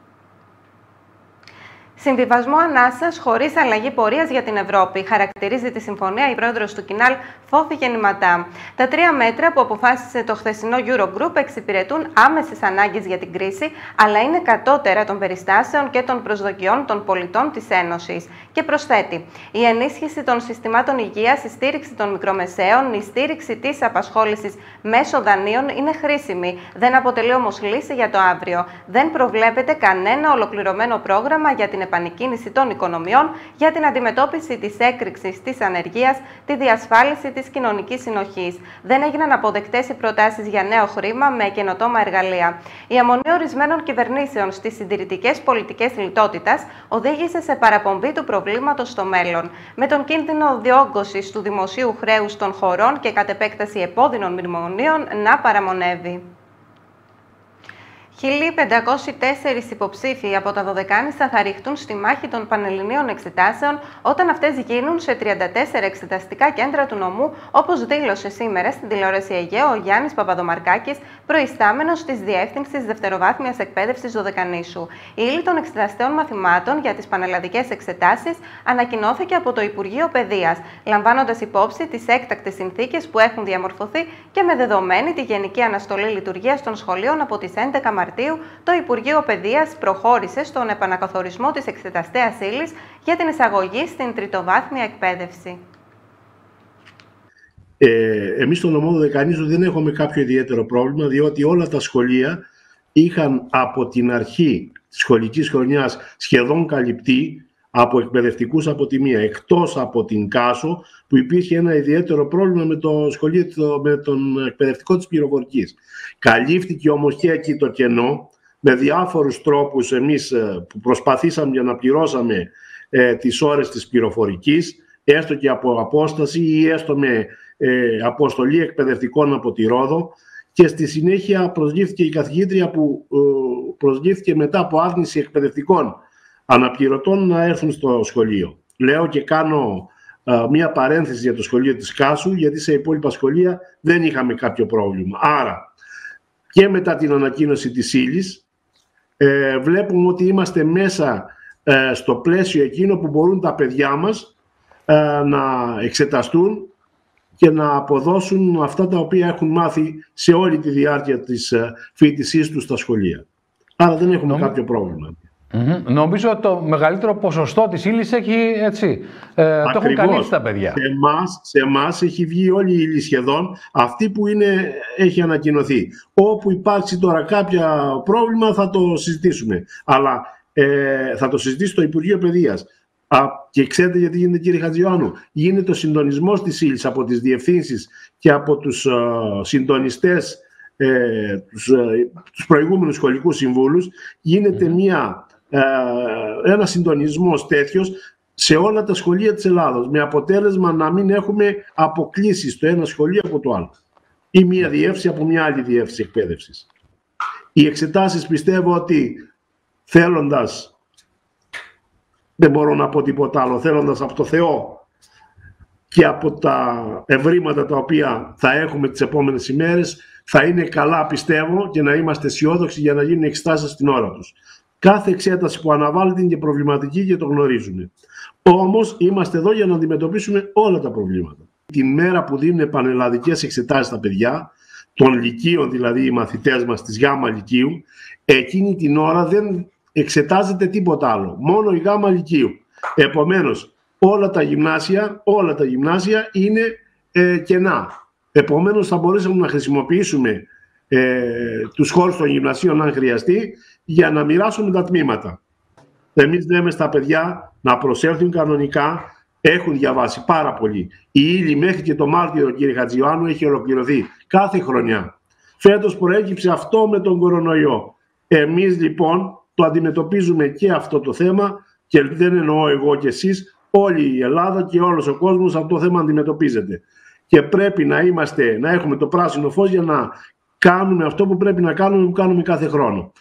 Συμβιβασμό ανάσας χωρίς αλλαγή πορείας για την Ευρώπη. Χαρακτηρίζει τη συμφωνία η πρόεδρος του Κινάλ, φόβη γεννηματά. Τα τρία μέτρα που αποφάσισε το χθεσινό Eurogroup εξυπηρετούν άμεσες ανάγκες για την κρίση, αλλά είναι κατώτερα των περιστάσεων και των προσδοκιών των πολιτών της Ένωσης. Και προσθέτει: η ενίσχυση των συστημάτων υγείας, η στήριξη των μικρομεσαίων, η στήριξη της απασχόλησης μέσω δανείων είναι χρήσιμη. Δεν αποτελεί όμως λύση για το αύριο. Δεν προβλέπεται κανένα ολοκληρωμένο πρόγραμμα για την επανεκκίνηση των οικονομιών, για την αντιμετώπιση της έκρηξης της ανεργίας, τη διασφάλιση της κοινωνικής συνοχής. Δεν έγιναν αποδεκτές οι προτάσεις για νέο χρήμα με καινοτόμα εργαλεία. Η αμονή ορισμένων κυβερνήσεων στις συντηρητικές πολιτικές λιτότητας οδήγησε σε παραπομπή του προβλήματος στο μέλλον, με τον κίνδυνο διόγκωσης του δημοσίου χρέους των χωρών και κατ' επέκταση επώδυνων μνημονίων να παραμονεύει. 1.504 υποψήφοι από τα Δωδεκάνησα θα ρηχτούν στη μάχη των πανελληνίων εξετάσεων όταν αυτές γίνουν σε 34 εξεταστικά κέντρα του νομού, όπως δήλωσε σήμερα στην τηλεόραση Αιγαίο ο Γιάννης Παπαδομαρκάκης, προϊστάμενος της Διεύθυνσης Δευτεροβάθμιας Εκπαίδευσης Δωδεκανήσου. Η ύλη των εξεταστέων μαθημάτων για τις πανελλαδικές εξετάσεις ανακοινώθηκε από το Υπουργείο Παιδείας, λαμβάνοντας υπόψη τις έκτακτες συνθήκες που έχουν διαμορφωθεί και με δεδομένη τη γενική αναστολή λειτουργίας των σχολείων από τις 11 Μαρτίου, το Υπουργείο Παιδείας προχώρησε στον επανακαθορισμό της εξεταστέας ύλης για την εισαγωγή στην τριτοβάθμια εκπαίδευση. Εμείς στο νομό Δωδεκανήσου δεν έχουμε κάποιο ιδιαίτερο πρόβλημα, διότι όλα τα σχολεία είχαν από την αρχή της σχολικής χρονιάς σχεδόν καλυπτεί από εκπαιδευτικούς από τη μία, εκτός από την Κάσο, που υπήρχε ένα ιδιαίτερο πρόβλημα με το σχολείο, με τον εκπαιδευτικό της πληροφορικής. Καλύφθηκε όμως και εκεί το κενό, με διάφορους τρόπους εμείς που προσπαθήσαμε για να πληρώσαμε τις ώρες της πληροφορικής, έστω και από απόσταση ή έστω με αποστολή εκπαιδευτικών από τη Ρόδο, και στη συνέχεια προσλήφθηκε η καθηγήτρια που προσλήφθηκε μετά από άρνηση εκπαιδευτικών αναπληρωτών να έρθουν στο σχολείο. Λέω και κάνω μία παρένθεση για το σχολείο της Κάσου, γιατί σε υπόλοιπα σχολεία δεν είχαμε κάποιο πρόβλημα. Άρα, και μετά την ανακοίνωση της ύλης, βλέπουμε ότι είμαστε μέσα στο πλαίσιο εκείνο που μπορούν τα παιδιά μας να εξεταστούν και να αποδώσουν αυτά τα οποία έχουν μάθει σε όλη τη διάρκεια της φοιτησής τους στα σχολεία. Άρα δεν έχουμε κάποιο πρόβλημα. Νομίζω ότι το μεγαλύτερο ποσοστό της ύλης έχει, έτσι, το έχουν καλύψει τα παιδιά. Σε εμάς έχει βγει όλη η ύλη σχεδόν, αυτή που έχει ανακοινωθεί. Όπου υπάρξει τώρα κάποιο πρόβλημα θα το συζητήσουμε. Αλλά θα το συζητήσει το Υπουργείο Παιδείας. Και ξέρετε γιατί γίνεται, κύριε Χατζιωάννου? Γίνεται ο συντονισμός της ύλης από τις διευθύνσεις και από τους συντονιστές, τους προηγούμενους σχολικούς συμβούλους. Γίνεται ένα συντονισμός τέτοιος σε όλα τα σχολεία της Ελλάδος, με αποτέλεσμα να μην έχουμε αποκλήσεις το ένα σχολείο από το άλλο ή μία διεύθυνση από μια άλλη διεύθυνση εκπαίδευσης. Οι εξετάσεις, πιστεύω ότι θέλοντας, δεν μπορώ να πω τίποτα άλλο, θέλοντας από το Θεό και από τα ευρήματα τα οποία θα έχουμε τις επόμενες ημέρες, θα είναι καλά, πιστεύω, και να είμαστε αισιόδοξοι για να γίνουν εξετάσεις στην ώρα τους. Κάθε εξέταση που αναβάλλεται είναι και προβληματική και το γνωρίζουμε. Όμως είμαστε εδώ για να αντιμετωπίσουμε όλα τα προβλήματα. Την μέρα που δίνουν πανελλαδικές εξετάσεις στα παιδιά, των λυκείων δηλαδή, οι μαθητές μας της Γ Λυκείου, εκείνη την ώρα δεν εξετάζεται τίποτα άλλο, μόνο η Γ Λυκείου. Επομένως, όλα τα γυμνάσια είναι κενά. Επομένως, θα μπορέσουμε να χρησιμοποιήσουμε τους χώρους των γυμνασίων, αν χρειαστεί, για να μοιράσουμε τα τμήματα. Εμείς λέμε στα παιδιά να προσέλθουν κανονικά, έχουν διαβάσει πάρα πολύ. Η ύλη μέχρι και το Μάρτιο, κύριε Χατζιωάννου, έχει ολοκληρωθεί κάθε χρονιά. Φέτος προέκυψε αυτό με τον κορονοϊό. Εμείς λοιπόν το αντιμετωπίζουμε και αυτό το θέμα, και δεν εννοώ εγώ και εσείς, όλη η Ελλάδα και όλος ο κόσμος αυτό το θέμα αντιμετωπίζεται. Και πρέπει να έχουμε το πράσινο φως για να κάνουμε αυτό που πρέπει να κάνουμε, που κάνουμε κάθε χρόνο.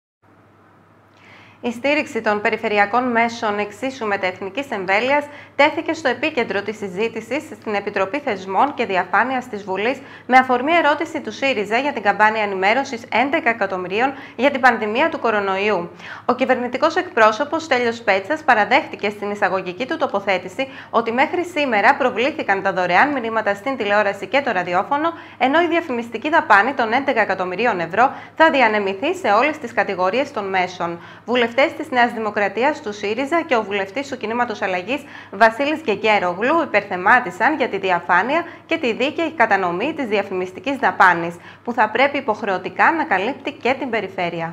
Η στήριξη των περιφερειακών μέσων εξίσου μεταεθνικής εμβέλειας τέθηκε στο επίκεντρο της συζήτησης στην Επιτροπή Θεσμών και Διαφάνειας της Βουλής με αφορμή ερώτηση του ΣΥΡΙΖΑ για την καμπάνια ενημέρωσης 11 εκατομμυρίων για την πανδημία του κορονοϊού. Ο κυβερνητικός εκπρόσωπος Στέλιος Πέτσας παραδέχτηκε στην εισαγωγική του τοποθέτηση ότι μέχρι σήμερα προβλήθηκαν τα δωρεάν μηνύματα στην τηλεόραση και το ραδιόφωνο, ενώ η διαφημιστική δαπάνη των 11 εκατομμυρίων ευρώ θα διανεμηθεί σε όλες τις κατηγορίες των μέσων. Βουλευτές της Νέας Δημοκρατίας, του ΣΥΡΙΖΑ και ο βουλευτής του Κινήματος Αλλαγής Βασίλης Γκεγκέρογλου υπερθεμάτισαν για τη διαφάνεια και τη δίκαιη κατανομή της διαφημιστικής δαπάνης, που θα πρέπει υποχρεωτικά να καλύπτει και την περιφέρεια.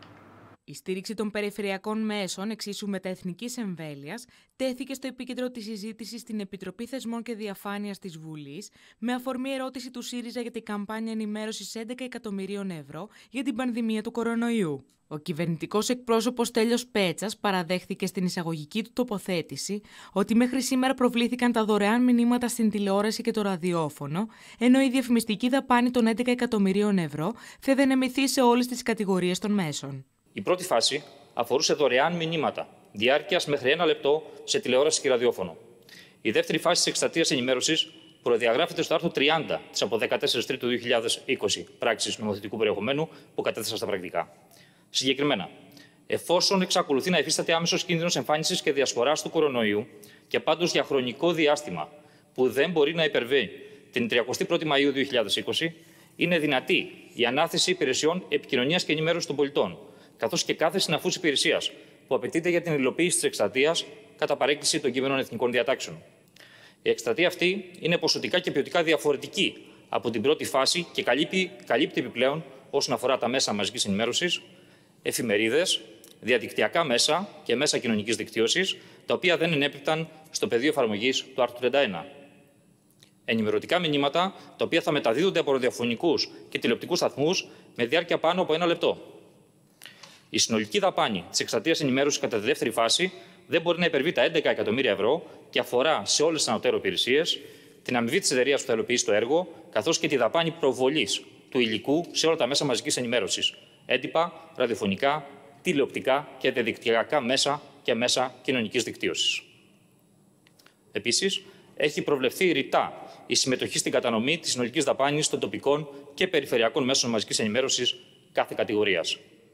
Η στήριξη των περιφερειακών μέσων εξίσου μεταεθνικής εμβέλειας τέθηκε στο επίκεντρο της συζήτησης στην Επιτροπή Θεσμών και Διαφάνειας της Βουλής με αφορμή ερώτηση του ΣΥΡΙΖΑ για την καμπάνια ενημέρωσης 11 εκατομμυρίων ευρώ για την πανδημία του κορονοϊού. Ο κυβερνητικός εκπρόσωπος Στέλιος Πέτσας παραδέχθηκε στην εισαγωγική του τοποθέτηση ότι μέχρι σήμερα προβλήθηκαν τα δωρεάν μηνύματα στην τηλεόραση και το ραδιόφωνο, ενώ η διαφημιστική δαπάνη των 11 εκατομμυρίων ευρώ θα διανεμηθεί σε όλες τις κατηγορίες των μέσων. Η πρώτη φάση αφορούσε δωρεάν μηνύματα διάρκειας μέχρι 1 λεπτό σε τηλεόραση και ραδιόφωνο. Η δεύτερη φάση της εκστρατείας ενημέρωσης προδιαγράφεται στο άρθρο 30 της από 14 Τρίτου 2020 πράξης νομοθετικού περιεχομένου που κατέθεσα στα πρακτικά. Συγκεκριμένα, εφόσον εξακολουθεί να υφίσταται άμεσος κίνδυνος εμφάνισης και διασποράς του κορονοϊού και πάντως για χρονικό διάστημα που δεν μπορεί να υπερβεί την 31η Μαΐου 2020, είναι δυνατή η ανάθεση υπηρεσιών επικοινωνίας και ενημέρωσης των πολιτών, καθώς και κάθε συναφούς υπηρεσίας που απαιτείται για την υλοποίηση της εκστρατείας κατά παρέκκληση των κείμενων εθνικών διατάξεων. Η εκστρατεία αυτή είναι ποσοτικά και ποιοτικά διαφορετική από την πρώτη φάση και καλύπτει επιπλέον όσον αφορά τα μέσα μαζικής ενημέρωσης, εφημερίδες, διαδικτυακά μέσα και μέσα κοινωνικής δικτύωσης, τα οποία δεν ενέπιπταν στο πεδίο εφαρμογής του άρθρου 31. Ενημερωτικά μηνύματα, τα οποία θα μεταδίδονται από ραδιοφωνικούς και τηλεοπτικούς σταθμούς με διάρκεια πάνω από 1 λεπτό. Η συνολική δαπάνη της εκστρατείας ενημέρωσης κατά τη δεύτερη φάση δεν μπορεί να υπερβεί τα 11 εκατομμύρια ευρώ και αφορά σε όλες τις ανωτέρω υπηρεσίες, την αμοιβή της εταιρείας που θα υλοποιήσει το έργο, καθώς και τη δαπάνη προβολής του υλικού σε όλα τα μέσα μαζικής ενημέρωσης. Έντυπα, ραδιοφωνικά, τηλεοπτικά και διαδικτυακά μέσα και μέσα κοινωνικής δικτύωσης. Επίσης, έχει προβλεφθεί ρητά η συμμετοχή στην κατανομή της συνολικής δαπάνης των τοπικών και περιφερειακών μέσων μαζικής ενημέρωσης κάθε κατηγορίας.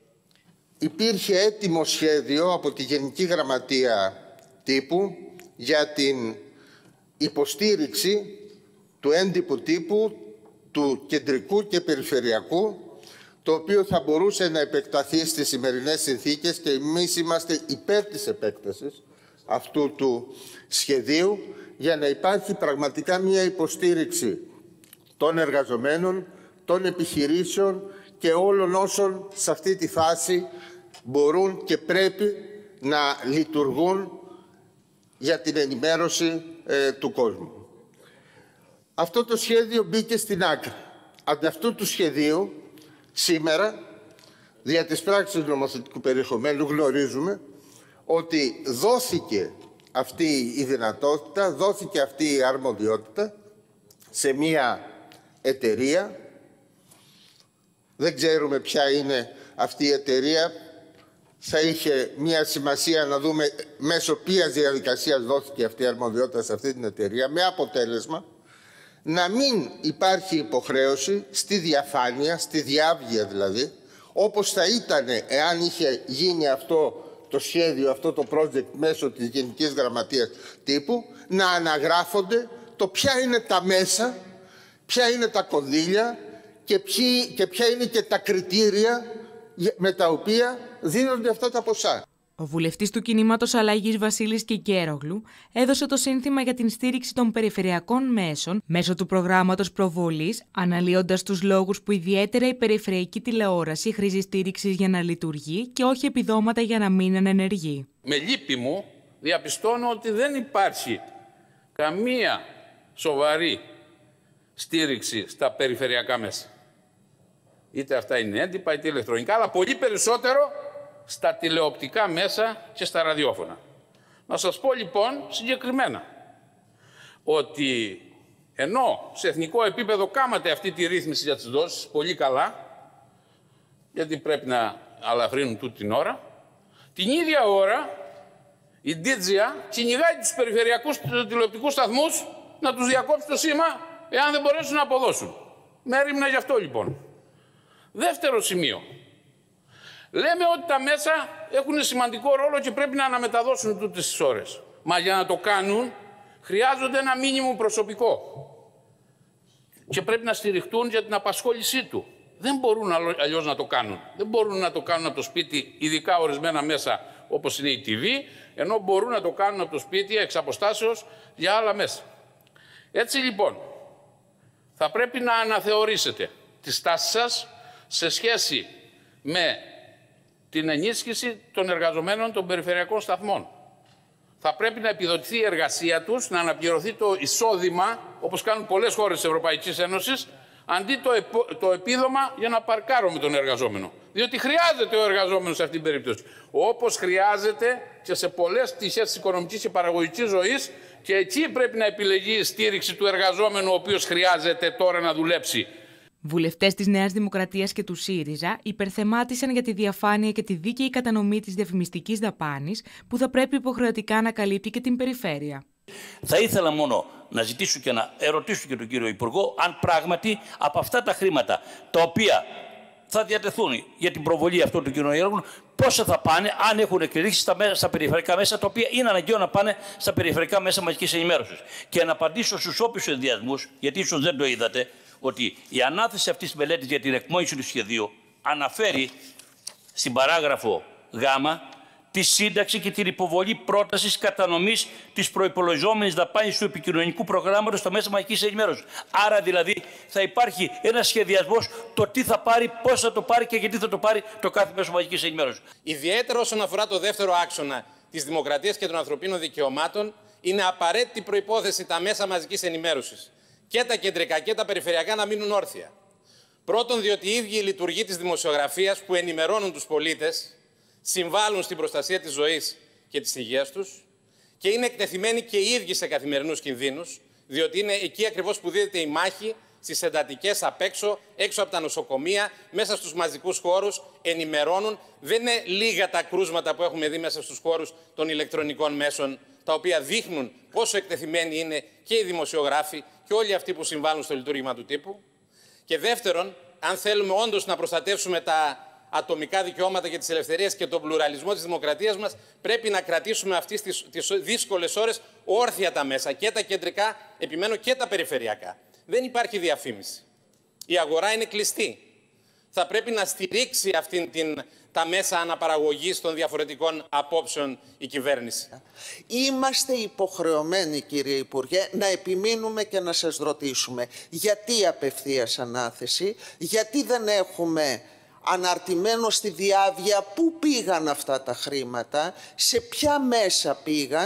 Υπήρχε έτοιμο σχέδιο από τη Γενική Γραμματεία Τύπου για την υποστήριξη του έντυπου τύπου, του κεντρικού και περιφερειακού, το οποίο θα μπορούσε να επεκταθεί στις σημερινές συνθήκες και εμείς είμαστε υπέρ της επέκτασης αυτού του σχεδίου για να υπάρχει πραγματικά μια υποστήριξη των εργαζομένων, των επιχειρήσεων και όλων όσων σε αυτή τη φάση μπορούν και πρέπει να λειτουργούν για την ενημέρωση του κόσμου. Αυτό το σχέδιο μπήκε στην άκρη. Αντί αυτού του σχεδίου, σήμερα, δια της πράξης νομοθετικού περιεχομένου, γνωρίζουμε ότι δόθηκε αυτή η δυνατότητα, δόθηκε αυτή η αρμοδιότητα σε μία εταιρεία. Δεν ξέρουμε ποια είναι αυτή η εταιρεία. Θα είχε μία σημασία να δούμε μέσω ποιας διαδικασίας δόθηκε αυτή η αρμοδιότητα σε αυτή την εταιρεία, με αποτέλεσμα να μην υπάρχει υποχρέωση στη διαφάνεια, στη διάβγεια δηλαδή, όπως θα ήταν εάν είχε γίνει αυτό το σχέδιο, αυτό το project μέσω της Γενικής Γραμματείας Τύπου, να αναγράφονται το ποια είναι τα μέσα, ποια είναι τα κονδύλια και ποια είναι και τα κριτήρια με τα οποία δίνονται αυτά τα ποσά. Ο βουλευτής του κινήματος Αλλαγής Βασίλης Κικέρογλου έδωσε το σύνθημα για την στήριξη των περιφερειακών μέσων μέσω του προγράμματος προβολής, αναλύοντας τους λόγους που ιδιαίτερα η περιφερειακή τηλεόραση χρήζει στήριξης για να λειτουργεί και όχι επιδόματα για να μην ανενεργεί. Με λύπη μου διαπιστώνω ότι δεν υπάρχει καμία σοβαρή στήριξη στα περιφερειακά μέσα. Είτε αυτά είναι έντυπα είτε ηλεκτρονικά, αλλά πολύ περισσότερο στα τηλεοπτικά μέσα και στα ραδιόφωνα. Να σας πω λοιπόν συγκεκριμένα ότι ενώ σε εθνικό επίπεδο κάματε αυτή τη ρύθμιση για τις δόσεις πολύ καλά, γιατί πρέπει να αλαφρύνουν τούτη την ώρα, την ίδια ώρα η Ντίτζια κυνηγάει τους περιφερειακούς τηλεοπτικούς σταθμούς να τους διακόψει το σήμα εάν δεν μπορέσουν να αποδώσουν. Μέριμνα γι' αυτό λοιπόν. Δεύτερο σημείο. Λέμε ότι τα μέσα έχουν σημαντικό ρόλο και πρέπει να αναμεταδώσουν τούτες τις ώρες. Μα για να το κάνουν χρειάζονται ένα μίνιμουμ προσωπικό. Και πρέπει να στηριχτούν για την απασχόλησή του. Δεν μπορούν αλλιώς να το κάνουν. Δεν μπορούν να το κάνουν από το σπίτι, ειδικά ορισμένα μέσα όπως είναι η TV, ενώ μπορούν να το κάνουν από το σπίτι εξ αποστάσεως για άλλα μέσα. Έτσι λοιπόν, θα πρέπει να αναθεωρήσετε τη στάση σας σε σχέση με την ενίσχυση των εργαζομένων των περιφερειακών σταθμών. Θα πρέπει να επιδοτηθεί η εργασία τους, να αναπληρωθεί το εισόδημα, όπως κάνουν πολλές χώρες της Ευρωπαϊκής Ένωσης, αντί το επίδομα για να παρκάρουμε τον εργαζόμενο. Διότι χρειάζεται ο εργαζόμενος σε αυτήν την περίπτωση. Όπως χρειάζεται και σε πολλές πτυχές της οικονομικής και παραγωγικής ζωής, και εκεί πρέπει να επιλεγεί η στήριξη του εργαζόμενου, ο οποίος χρειάζεται τώρα να δουλέψει. Βουλευτές της Νέας Δημοκρατίας και του ΣΥΡΙΖΑ υπερθεμάτισαν για τη διαφάνεια και τη δίκαιη κατανομή της διαφημιστικής δαπάνης που θα πρέπει υποχρεωτικά να καλύπτει και την περιφέρεια. Θα ήθελα μόνο να ζητήσω και να ερωτήσω και τον κύριο Υπουργό αν πράγματι από αυτά τα χρήματα τα οποία θα διατεθούν για την προβολή αυτών των κοινωνικών έργων, πόσα θα πάνε, αν έχουν εκκρεμίσει στα περιφερειακά μέσα, τα οποία είναι αναγκαίο να πάνε στα περιφερειακά μέσα μαζικής ενημέρωσης. Και να απαντήσω στους όποιους ενδιασμούς, γιατί ίσως δεν το είδατε, ότι η ανάθεση αυτής της μελέτης για την εκμόνηση του σχεδίου αναφέρει στην παράγραφο Γ τη σύνταξη και την υποβολή πρότασης κατανομής της προϋπολογιζόμενης δαπάνης του επικοινωνικού προγράμματος στα μέσα μαζικής ενημέρωσης. Άρα δηλαδή θα υπάρχει ένας σχεδιασμός το τι θα πάρει, πώς θα το πάρει και γιατί θα το πάρει το κάθε μέσο μαζικής ενημέρωσης. Ιδιαίτερα όσον αφορά το δεύτερο άξονα της δημοκρατίας και των ανθρωπίνων δικαιωμάτων, είναι απαραίτητη προϋπόθεση τα μέσα μαζικής ενημέρωσης, και τα κεντρικά και τα περιφερειακά, να μείνουν όρθια. Πρώτον, διότι οι ίδιοι οι λειτουργοί της δημοσιογραφίας που ενημερώνουν τους πολίτες συμβάλλουν στην προστασία της ζωής και της υγείας τους και είναι εκτεθειμένοι και οι ίδιοι σε καθημερινούς κινδύνους, διότι είναι εκεί ακριβώς που δίδεται η μάχη στις εντατικές απ' έξω, έξω από τα νοσοκομεία, μέσα στους μαζικούς χώρους, ενημερώνουν. Δεν είναι λίγα τα κρούσματα που έχουμε δει μέσα στους χώρους των ηλεκτρονικών μέσων, τα οποία δείχνουν πόσο εκτεθειμένοι είναι και οι δημοσιογράφοι και όλοι αυτοί που συμβάλλουν στο λειτουργήμα του τύπου. Και δεύτερον, αν θέλουμε όντως να προστατεύσουμε τα ατομικά δικαιώματα και τις ελευθερίες και τον πλουραλισμό της δημοκρατίας μας, πρέπει να κρατήσουμε αυτές τις δύσκολες ώρες όρθια τα μέσα, και τα κεντρικά, επιμένω, και τα περιφερειακά. Δεν υπάρχει διαφήμιση. Η αγορά είναι κλειστή. Θα πρέπει να στηρίξει τα μέσα αναπαραγωγής των διαφορετικών απόψεων η κυβέρνηση. Είμαστε υποχρεωμένοι, κύριε Υπουργέ, να επιμείνουμε και να σας ρωτήσουμε γιατί απευθείας ανάθεση, γιατί δεν έχουμε αναρτημένο στη διάβια πού πήγαν αυτά τα χρήματα, σε ποια μέσα πήγαν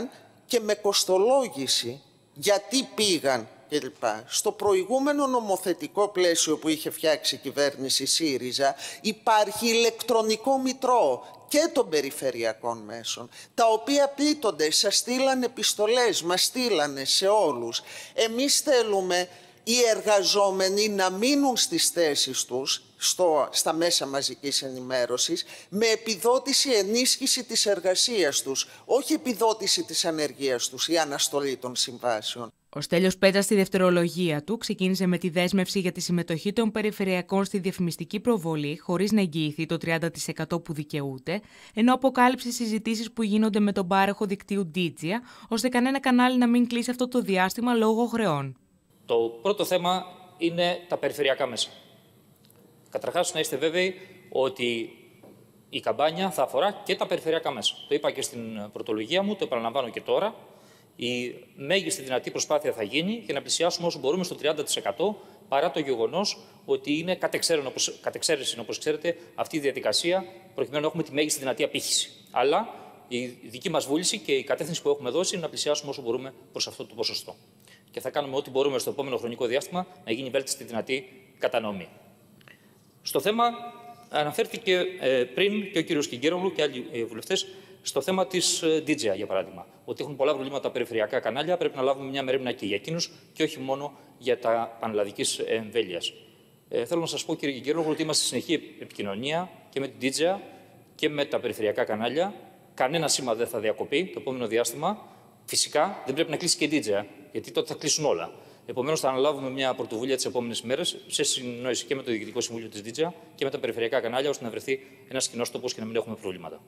και με κοστολόγηση γιατί πήγαν κλπ. Στο προηγούμενο νομοθετικό πλαίσιο που είχε φτιάξει η κυβέρνηση ΣΥΡΙΖΑ υπάρχει ηλεκτρονικό μητρό και των περιφερειακών μέσων, τα οποία πλήττονται, σας στείλανε επιστολές, μας στείλανε σε όλους. Εμείς θέλουμε οι εργαζόμενοι να μείνουν στις θέσεις τους, στα μέσα μαζικής ενημέρωσης, με επιδότηση ενίσχυση της εργασίας τους, όχι επιδότηση της ανεργίας τους ή αναστολή των συμβάσεων. Ο Στέλιος Πέτρας στη δευτερολογία του ξεκίνησε με τη δέσμευση για τη συμμετοχή των περιφερειακών στη διαφημιστική προβολή χωρίς να εγγυηθεί το 30% που δικαιούται, ενώ αποκάλυψε συζητήσεις που γίνονται με τον πάροχο δικτύου Digea, ώστε κανένα κανάλι να μην κλείσει αυτό το διάστημα λόγω χρεών. Το πρώτο θέμα είναι τα περιφερειακά μέσα. Καταρχάς, να είστε βέβαιοι ότι η καμπάνια θα αφορά και τα περιφερειακά μέσα. Το είπα και στην πρωτολογία μου, το επαναλαμβάνω και τώρα. Η μέγιστη δυνατή προσπάθεια θα γίνει για να πλησιάσουμε όσο μπορούμε στο 30%, παρά το γεγονός ότι είναι κατεξαίρεση, όπως ξέρετε, αυτή η διαδικασία, προκειμένου να έχουμε τη μέγιστη δυνατή απήχηση. Αλλά η δική μας βούληση και η κατεύθυνση που έχουμε δώσει είναι να πλησιάσουμε όσο μπορούμε προς αυτό το ποσοστό. Και θα κάνουμε ό,τι μπορούμε στο επόμενο χρονικό διάστημα να γίνει βέλτιστη δυνατή κατανομή. Στο θέμα, αναφέρθηκε πριν και ο κύριος Κιγκέρογλου και άλλοι βουλευτές, στο θέμα της Digea, για παράδειγμα. Ότι έχουν πολλά προβλήματα τα περιφερειακά κανάλια, πρέπει να λάβουμε μια μερίμνα και για εκείνους και όχι μόνο για τα πανελλαδικής εμβέλειας. Θέλω να σας πω, κύριε Κιγκέρογλου, ότι είμαστε στη συνεχή επικοινωνία και με την Digea και με τα περιφερειακά κανάλια. Κανένα σήμα δεν θα διακοπεί το επόμενο διάστημα. Φυσικά δεν πρέπει να κλείσει και η Digea, γιατί τότε θα κλείσουν όλα. Επομένως, θα αναλάβουμε μια πρωτοβουλία τις επόμενες ημέρες, σε συνεννόηση και με το Διοικητικό Συμβούλιο της Digea και με τα περιφερειακά κανάλια, ώστε να βρεθεί ένας κοινός τόπος και να μην έχουμε προβλήματα.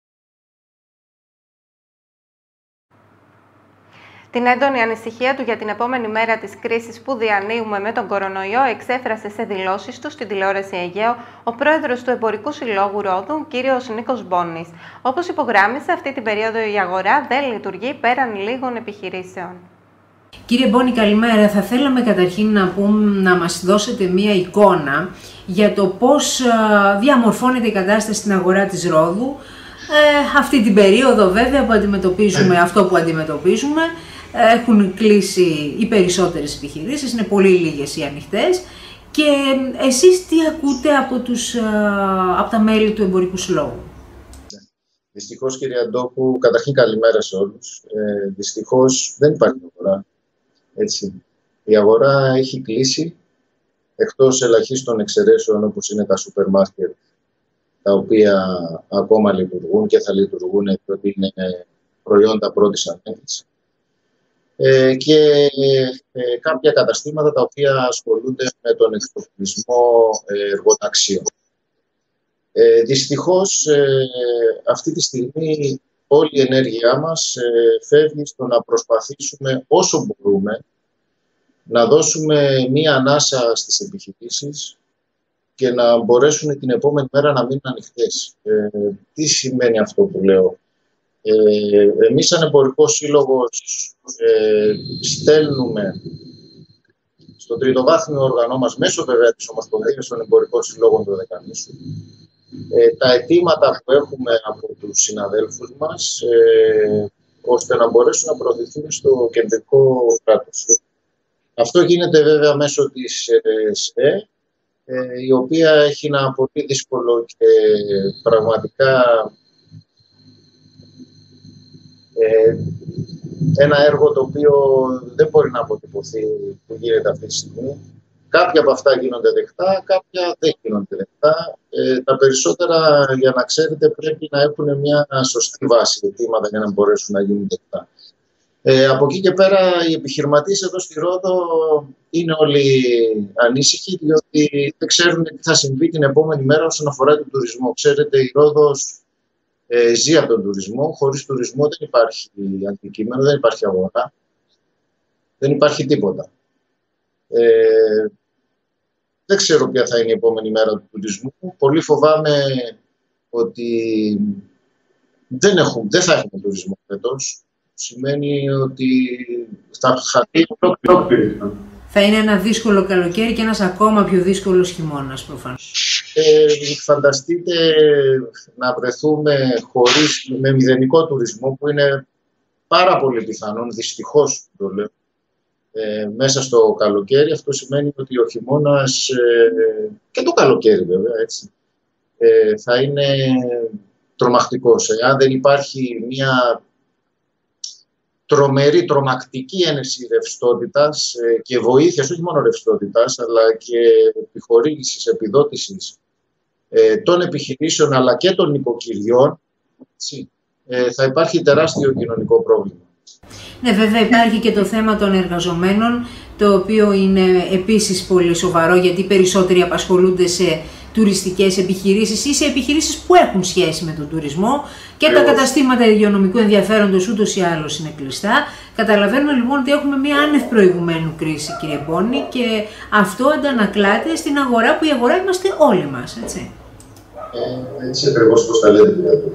Την έντονη ανησυχία του για την επόμενη μέρα της κρίσης που διανύουμε με τον κορονοϊό εξέφρασε σε δηλώσεις του στην τηλεόραση Αιγαίο ο πρόεδρος του Εμπορικού Συλλόγου Ρόδου, κύριος Νίκος Μπόνης. Όπως υπογράμμισε, αυτή την περίοδο η αγορά δεν λειτουργεί πέραν λίγων επιχειρήσεων. Κύριε Μπόνη, καλημέρα. Θα θέλαμε καταρχήν να μας δώσετε μία εικόνα για το πώς διαμορφώνεται η κατάσταση στην αγορά της Ρόδου. Αυτή την περίοδο βέβαια που αντιμετωπίζουμε αυτό που αντιμετωπίζουμε. Έχουν κλείσει οι περισσότερες επιχειρήσεις, είναι πολύ λίγες οι ανοιχτές. Και εσείς τι ακούτε από τα μέλη του Εμπορικού Συλλόγου? Δυστυχώς, κύριε Αντώκου, καταρχήν καλημέρα σε όλους. Δυστυχώς δεν υπάρχει αγορά. Έτσι. Η αγορά έχει κλείσει, εκτός ελαχίστων εξαιρέσεων όπως είναι τα σούπερ μάρκετ, τα οποία ακόμα λειτουργούν και θα λειτουργούν διότι είναι προϊόντα πρώτης ανάγκης. Και κάποια καταστήματα τα οποία ασχολούνται με τον εξοπλισμό εργοταξίων. Δυστυχώς, αυτή τη στιγμή όλη η ενέργειά μας φεύγει στο να προσπαθήσουμε όσο μπορούμε να δώσουμε μία ανάσα στις επιχειρήσεις και να μπορέσουν την επόμενη μέρα να μείνουν ανοιχτές. Τι σημαίνει αυτό που λέω? Εμείς σαν Εμπορικός Σύλλογος στέλνουμε στο τριτοβάθμιο όργανό μας, μέσω βέβαια της Ομοσπονδίας των Εμπορικών Συλλόγων του Δεκανήσου, τα αιτήματα που έχουμε από τους συναδέλφους μας, ώστε να μπορέσουν να προωθηθούν στο κεντρικό κράτος. Αυτό γίνεται βέβαια μέσω της ΣΕ, η οποία έχει ένα πολύ δύσκολο και πραγματικά ένα έργο το οποίο δεν μπορεί να αποτυπωθεί που γίνεται αυτή τη στιγμή. Κάποια από αυτά γίνονται δεκτά, κάποια δεν γίνονται δεκτά. Τα περισσότερα, για να ξέρετε, πρέπει να έχουν μια σωστή βάση αιτήματα για να μπορέσουν να γίνουν δεκτά. Από εκεί και πέρα, οι επιχειρηματίες εδώ στη Ρόδο είναι όλοι ανήσυχοι, διότι δεν ξέρουν τι θα συμβεί την επόμενη μέρα όσον αφορά τον τουρισμό. Ξέρετε, η Ρόδος ζει από τον τουρισμό. Χωρίς τουρισμό δεν υπάρχει αντικείμενο, δεν υπάρχει αγορά, δεν υπάρχει τίποτα. Δεν ξέρω ποια θα είναι η επόμενη μέρα του τουρισμού. Πολύ φοβάμαι ότι δεν θα έχουμε τουρισμό φέτος. Σημαίνει ότι θα χαθεί ολόκληρη. Θα είναι ένα δύσκολο καλοκαίρι και ένας ακόμα πιο δύσκολος χειμώνας προφανώς. Φανταστείτε να βρεθούμε με μηδενικό τουρισμό, που είναι πάρα πολύ πιθανόν, δυστυχώς το λέω, μέσα στο καλοκαίρι. Αυτό σημαίνει ότι ο χειμώνας και το καλοκαίρι βέβαια, έτσι, θα είναι τρομακτικός. Αν δεν υπάρχει μια τρομακτική ένεση ρευστότητας και βοήθειας, όχι μόνο ρευστότητας, αλλά και επιχορήγησης, επιδότησης των επιχειρήσεων αλλά και των νοικοκυριών, έτσι, θα υπάρχει τεράστιο κοινωνικό πρόβλημα. Ναι, βέβαια υπάρχει και το θέμα των εργαζομένων, το οποίο είναι επίσης πολύ σοβαρό, γιατί περισσότεροι απασχολούνται σε τουριστικές επιχειρήσεις ή σε επιχειρήσεις που έχουν σχέση με τον τουρισμό και τα καταστήματα υγειονομικού ενδιαφέροντος ούτως ή άλλως είναι κλειστά. Καταλαβαίνουμε λοιπόν ότι έχουμε μια άνευ προηγουμένου κρίση, κύριε Μπόνη, και αυτό αντανακλάται στην αγορά, που η αγορά είμαστε όλοι μας, έτσι. Έτσι ακριβώς πώς τα λέτε, δηλαδή.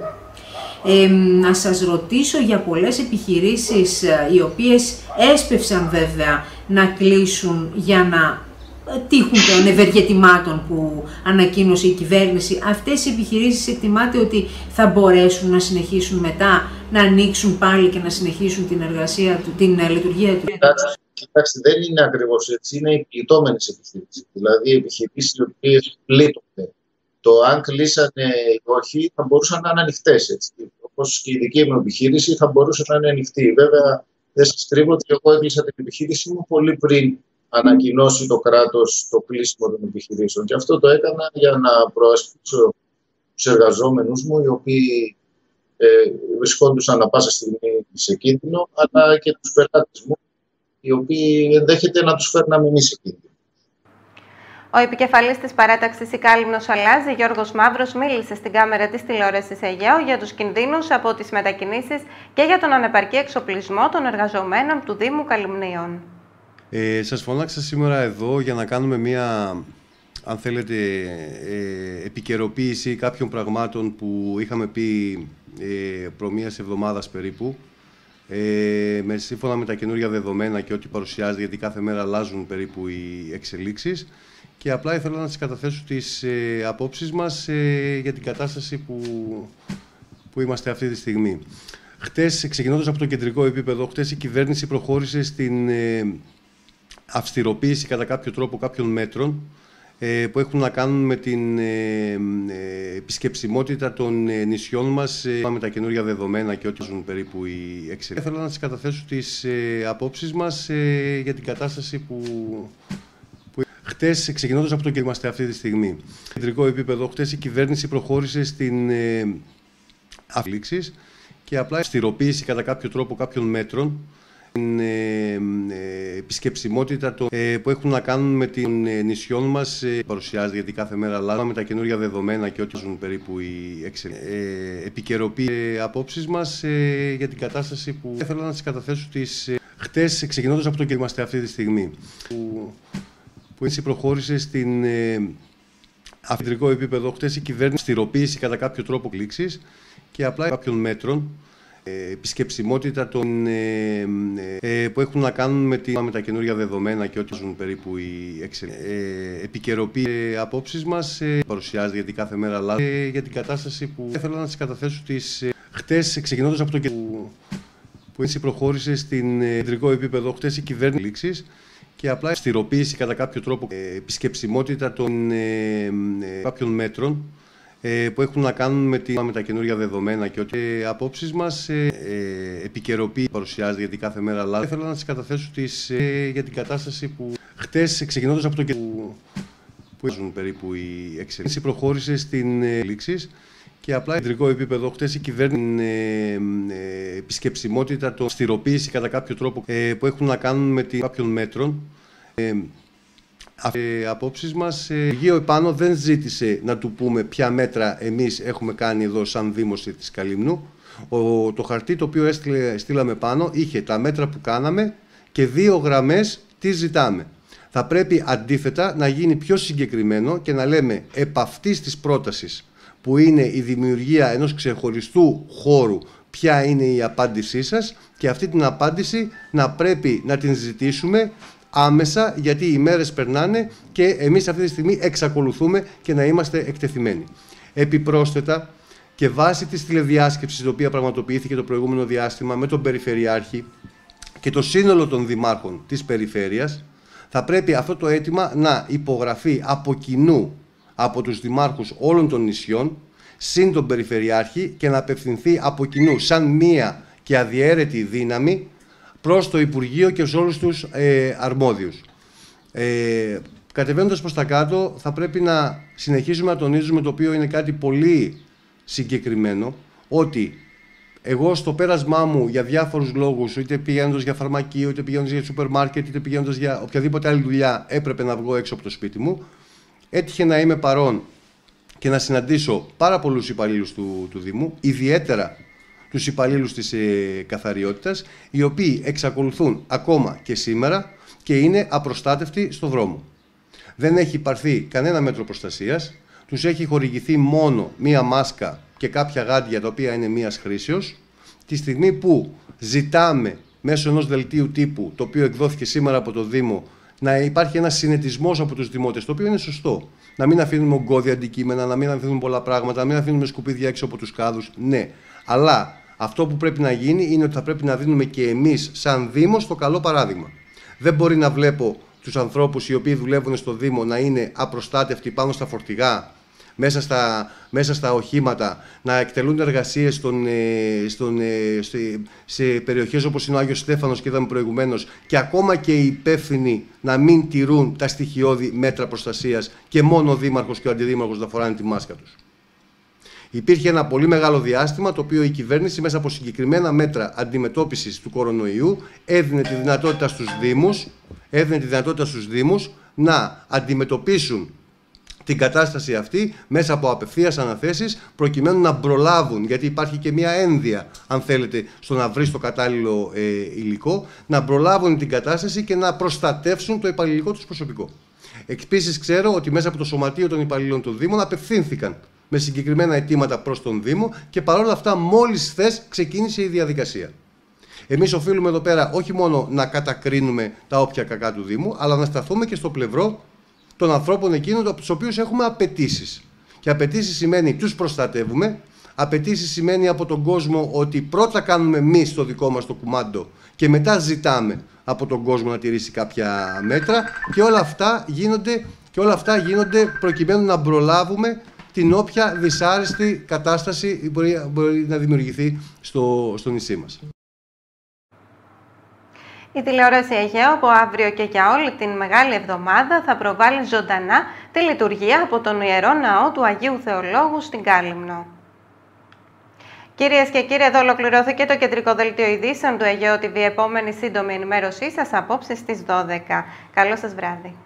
Να σας ρωτήσω για πολλές επιχειρήσεις οι οποίες έσπευσαν βέβαια να κλείσουν για να τύχουν των ευεργετημάτων που ανακοίνωσε η κυβέρνηση. Αυτές οι επιχειρήσεις εκτιμάται ότι θα μπορέσουν να συνεχίσουν μετά, να ανοίξουν πάλι και να συνεχίσουν την εργασία του, την λειτουργία του? Κοιτάξτε, δεν είναι ακριβώς έτσι. Είναι οι πληττόμενες επιχειρήσεις. Δηλαδή, οι επιχειρήσεις οι οποίες πλήττονται. Το αν κλείσανε ή όχι θα μπορούσαν να είναι ανοιχτές, έτσι. Όπως και η δική μου επιχείρηση θα μπορούσε να είναι ανοιχτή. Βέβαια, δεν σας κρύβω ότι εγώ έκλεισα την επιχείρησή μου πολύ πριν ανακοινώσει το κράτος το κλείσιμο των επιχειρήσεων. Και αυτό το έκανα για να προασπίσω τους εργαζόμενους μου, οι οποίοι βρισκόντουσαν ανα πάσα στιγμή σε κίνδυνο, αλλά και τους πελάτες μου, οι οποίοι ενδέχεται να τους φέρναμε εμείς σε κίνδυνο. Ο επικεφαλής της παράταξης «Η Κάλυμνος αλλάζει», Γιώργος Μαύρος, μίλησε στην κάμερα της τηλεόρασης Αιγαίο για τους κινδύνους από τις μετακινήσεις και για τον ανεπαρκή εξοπλισμό των εργαζομένων του Δήμου Καλυμνίων. Σας φωνάξα σήμερα εδώ για να κάνουμε μία, αν θέλετε, επικαιροποίηση κάποιων πραγμάτων που είχαμε πει προ μίας εβδομάδας περίπου, σύμφωνα με τα καινούργια δεδομένα και ό,τι παρουσιάζεται, γιατί κάθε μέρα αλλάζουν περίπου οι εξελίξεις. Και απλά ήθελα να σας καταθέσω τις απόψεις μας για την κατάσταση που είμαστε αυτή τη στιγμή. Χτες, ξεκινώντας από το κεντρικό επίπεδο, χτες η κυβέρνηση προχώρησε στην αυστηροποίηση κατά κάποιο τρόπο κάποιων μέτρων που έχουν να κάνουν με την επισκεψιμότητα των νησιών μας με τα καινούργια δεδομένα και ό,τι ζουν περίπου οι εξελίξεις. Ήθελα να σας καταθέσω τις απόψεις μας για την κατάσταση που χτες, ξεκινώντας από το και είμαστε αυτή τη στιγμή. Στο κεντρικό επίπεδο, χτες η κυβέρνηση προχώρησε στην αυστηροποίηση και απλά αυστηροποίηση κατά κάποιο τρόπο κάποιων μέτρων, την επισκεψιμότητα που έχουν να κάνουν με την νησιών μας, παρουσιάζεται γιατί κάθε μέρα αλλάζουμε με τα καινούργια δεδομένα και ό,τι ζουν περίπου οι εξελίξεις. Επικαιροποίηση απόψεις μας για την κατάσταση που ήθελα να σας καταθέσω τις χτες, ξεκινώντας από το και είμαστε αυτή τη στιγμή. Που έτσι προχώρησε στην κεντρικό επίπεδο, χτες η κυβέρνηση αυστηροποίηση κατά κάποιο τρόπο κλίξης και απλά κάποιων μέτρων, επισκεψιμότητα που έχουν να κάνουν με τα καινούργια δεδομένα και ό,τι ζουν περίπου οι εξελίξεις. Επικαιροποίηση απόψεις μας παρουσιάζεται γιατί κάθε μέρα αλλάζει για την κατάσταση που ήθελα να σας καταθέσω τις χτες, ξεκινώντας από το που έτσι προχώρησε στην κεντρικό επίπεδο, χτες η κυβέρνηση κλίξης και απλά αυστηροποίηση κατά κάποιο τρόπο, επισκεψιμότητα κάποιων μέτρων που έχουν να κάνουν με τα καινούργια δεδομένα και ό,τι απόψεις μας, επικαιροποίηση παρουσιάζεται γιατί κάθε μέρα αλλάζει. Ήθελα να σας καταθέσω τις για την κατάσταση που χτες, ξεκινώντας από το που ζουν περίπου οι εξελίξεις, προχώρησε στην λήξης και απλά κεντρικό επίπεδο, χτες η κυβέρνηση επισκεψιμότητα, αυστηροποίηση κατά κάποιο τρόπο που έχουν να κάνουν με κάποιων μέτρων. Απόψεις μας, Υπουργείο επάνω δεν ζήτησε να του πούμε ποια μέτρα εμείς έχουμε κάνει εδώ σαν Δήμος της Καλύμνου. Το χαρτί το οποίο στείλαμε πάνω είχε τα μέτρα που κάναμε και 2 γραμμές τι ζητάμε. Θα πρέπει αντίθετα να γίνει πιο συγκεκριμένο και να λέμε επ' αυτής της πρότασης που είναι η δημιουργία ενός ξεχωριστού χώρου, ποια είναι η απάντησή σας και αυτή την απάντηση να πρέπει να την ζητήσουμε άμεσα, γιατί οι μέρες περνάνε και εμείς αυτή τη στιγμή εξακολουθούμε και να είμαστε εκτεθειμένοι. Επιπρόσθετα, και βάσει της τηλεδιάσκεψης, η οποία πραγματοποιήθηκε το προηγούμενο διάστημα με τον Περιφερειάρχη και το σύνολο των δημάρχων της περιφέρειας, θα πρέπει αυτό το αίτημα να υπογραφεί από κοινού από τους δημάρχους όλων των νησιών, συν τον Περιφερειάρχη, και να απευθυνθεί από κοινού σαν μία και αδιαίρετη δύναμη προς το Υπουργείο και σε όλους τους αρμόδιους. Κατεβαίνοντας προς τα κάτω, θα πρέπει να συνεχίσουμε να τονίζουμε, το οποίο είναι κάτι πολύ συγκεκριμένο, ότι εγώ στο πέρασμά μου για διάφορους λόγους, είτε πηγαίνοντας για φαρμακείο, είτε πηγαίνοντας για σούπερ μάρκετ, είτε πηγαίνοντας για οποιαδήποτε άλλη δουλειά, έπρεπε να βγω έξω από το σπίτι μου. Έτυχε να είμαι παρόν και να συναντήσω πάρα πολλούς υπαλλήλους του Δήμου, ιδιαίτερα τους υπαλλήλους της καθαριότητας, οι οποίοι εξακολουθούν ακόμα και σήμερα και είναι απροστάτευτοι στο δρόμο. Δεν έχει πάρθει κανένα μέτρο προστασίας, τους έχει χορηγηθεί μόνο μία μάσκα και κάποια γάντια τα οποία είναι μίας χρήσεως. Τη στιγμή που ζητάμε μέσω ενός δελτίου τύπου, το οποίο εκδόθηκε σήμερα από το Δήμο, να υπάρχει ένας συνετισμός από τους δημότες, το οποίο είναι σωστό. Να μην αφήνουμε ογκώδια αντικείμενα, να μην αφήνουμε πολλά πράγματα, να μην αφήνουμε σκουπίδια έξω από τους κάδους. Ναι, αλλά αυτό που πρέπει να γίνει είναι ότι θα πρέπει να δίνουμε και εμείς, σαν Δήμος, το καλό παράδειγμα. Δεν μπορεί να βλέπω τους ανθρώπους οι οποίοι δουλεύουν στο Δήμο να είναι απροστάτευτοι πάνω στα φορτηγά, μέσα στα οχήματα, να εκτελούν εργασίες σε περιοχές όπως είναι ο Άγιος Στέφανος και είδαμε προηγουμένως, και ακόμα και οι υπεύθυνοι να μην τηρούν τα στοιχειώδη μέτρα προστασίας και μόνο ο Δήμαρχος και ο Αντιδήμαρχος να φοράνε τη μάσκα τους. Υπήρχε ένα πολύ μεγάλο διάστημα το οποίο η κυβέρνηση μέσα από συγκεκριμένα μέτρα αντιμετώπισης του κορονοϊού έδινε τη δυνατότητα στους Δήμους να αντιμετωπίσουν την κατάσταση αυτή μέσα από απευθείας αναθέσεις, προκειμένου να προλάβουν, γιατί υπάρχει και μια ένδυα, αν θέλετε, στο να βρεις το κατάλληλο υλικό, να προλάβουν την κατάσταση και να προστατεύσουν το υπαλληλικό τους προσωπικό. Επίσης, ξέρω ότι μέσα από το Σωματείο των Υπαλλήλων των Δήμων απευθύνθηκαν με συγκεκριμένα αιτήματα προς τον Δήμο και παρόλα αυτά, μόλις χθες ξεκίνησε η διαδικασία. Εμείς οφείλουμε εδώ πέρα όχι μόνο να κατακρίνουμε τα όποια κακά του Δήμου, αλλά να σταθούμε και στο πλευρό των ανθρώπων εκείνων από τους οποίους έχουμε απαιτήσεις. Και απαιτήσεις σημαίνει τους προστατεύουμε, απαιτήσεις σημαίνει από τον κόσμο ότι πρώτα κάνουμε εμείς το δικό μας το κουμάντο και μετά ζητάμε από τον κόσμο να τηρήσει κάποια μέτρα, και όλα αυτά γίνονται προκειμένου να προλάβουμε την όποια δυσάρεστη κατάσταση μπορεί να δημιουργηθεί στο νησί μας. Η τηλεόραση Αιγαίο από αύριο και για όλη την Μεγάλη Εβδομάδα θα προβάλλει ζωντανά τη λειτουργία από τον Ιερό Ναό του Αγίου Θεολόγου στην Κάλυμνο. Κυρίες και κύριοι, εδώ ολοκληρώθηκε το κεντρικό δελτίο ειδήσεων του Αιγαίο TV. Επόμενη σύντομη ενημέρωσή σας απόψε στις 12. Καλό σας βράδυ.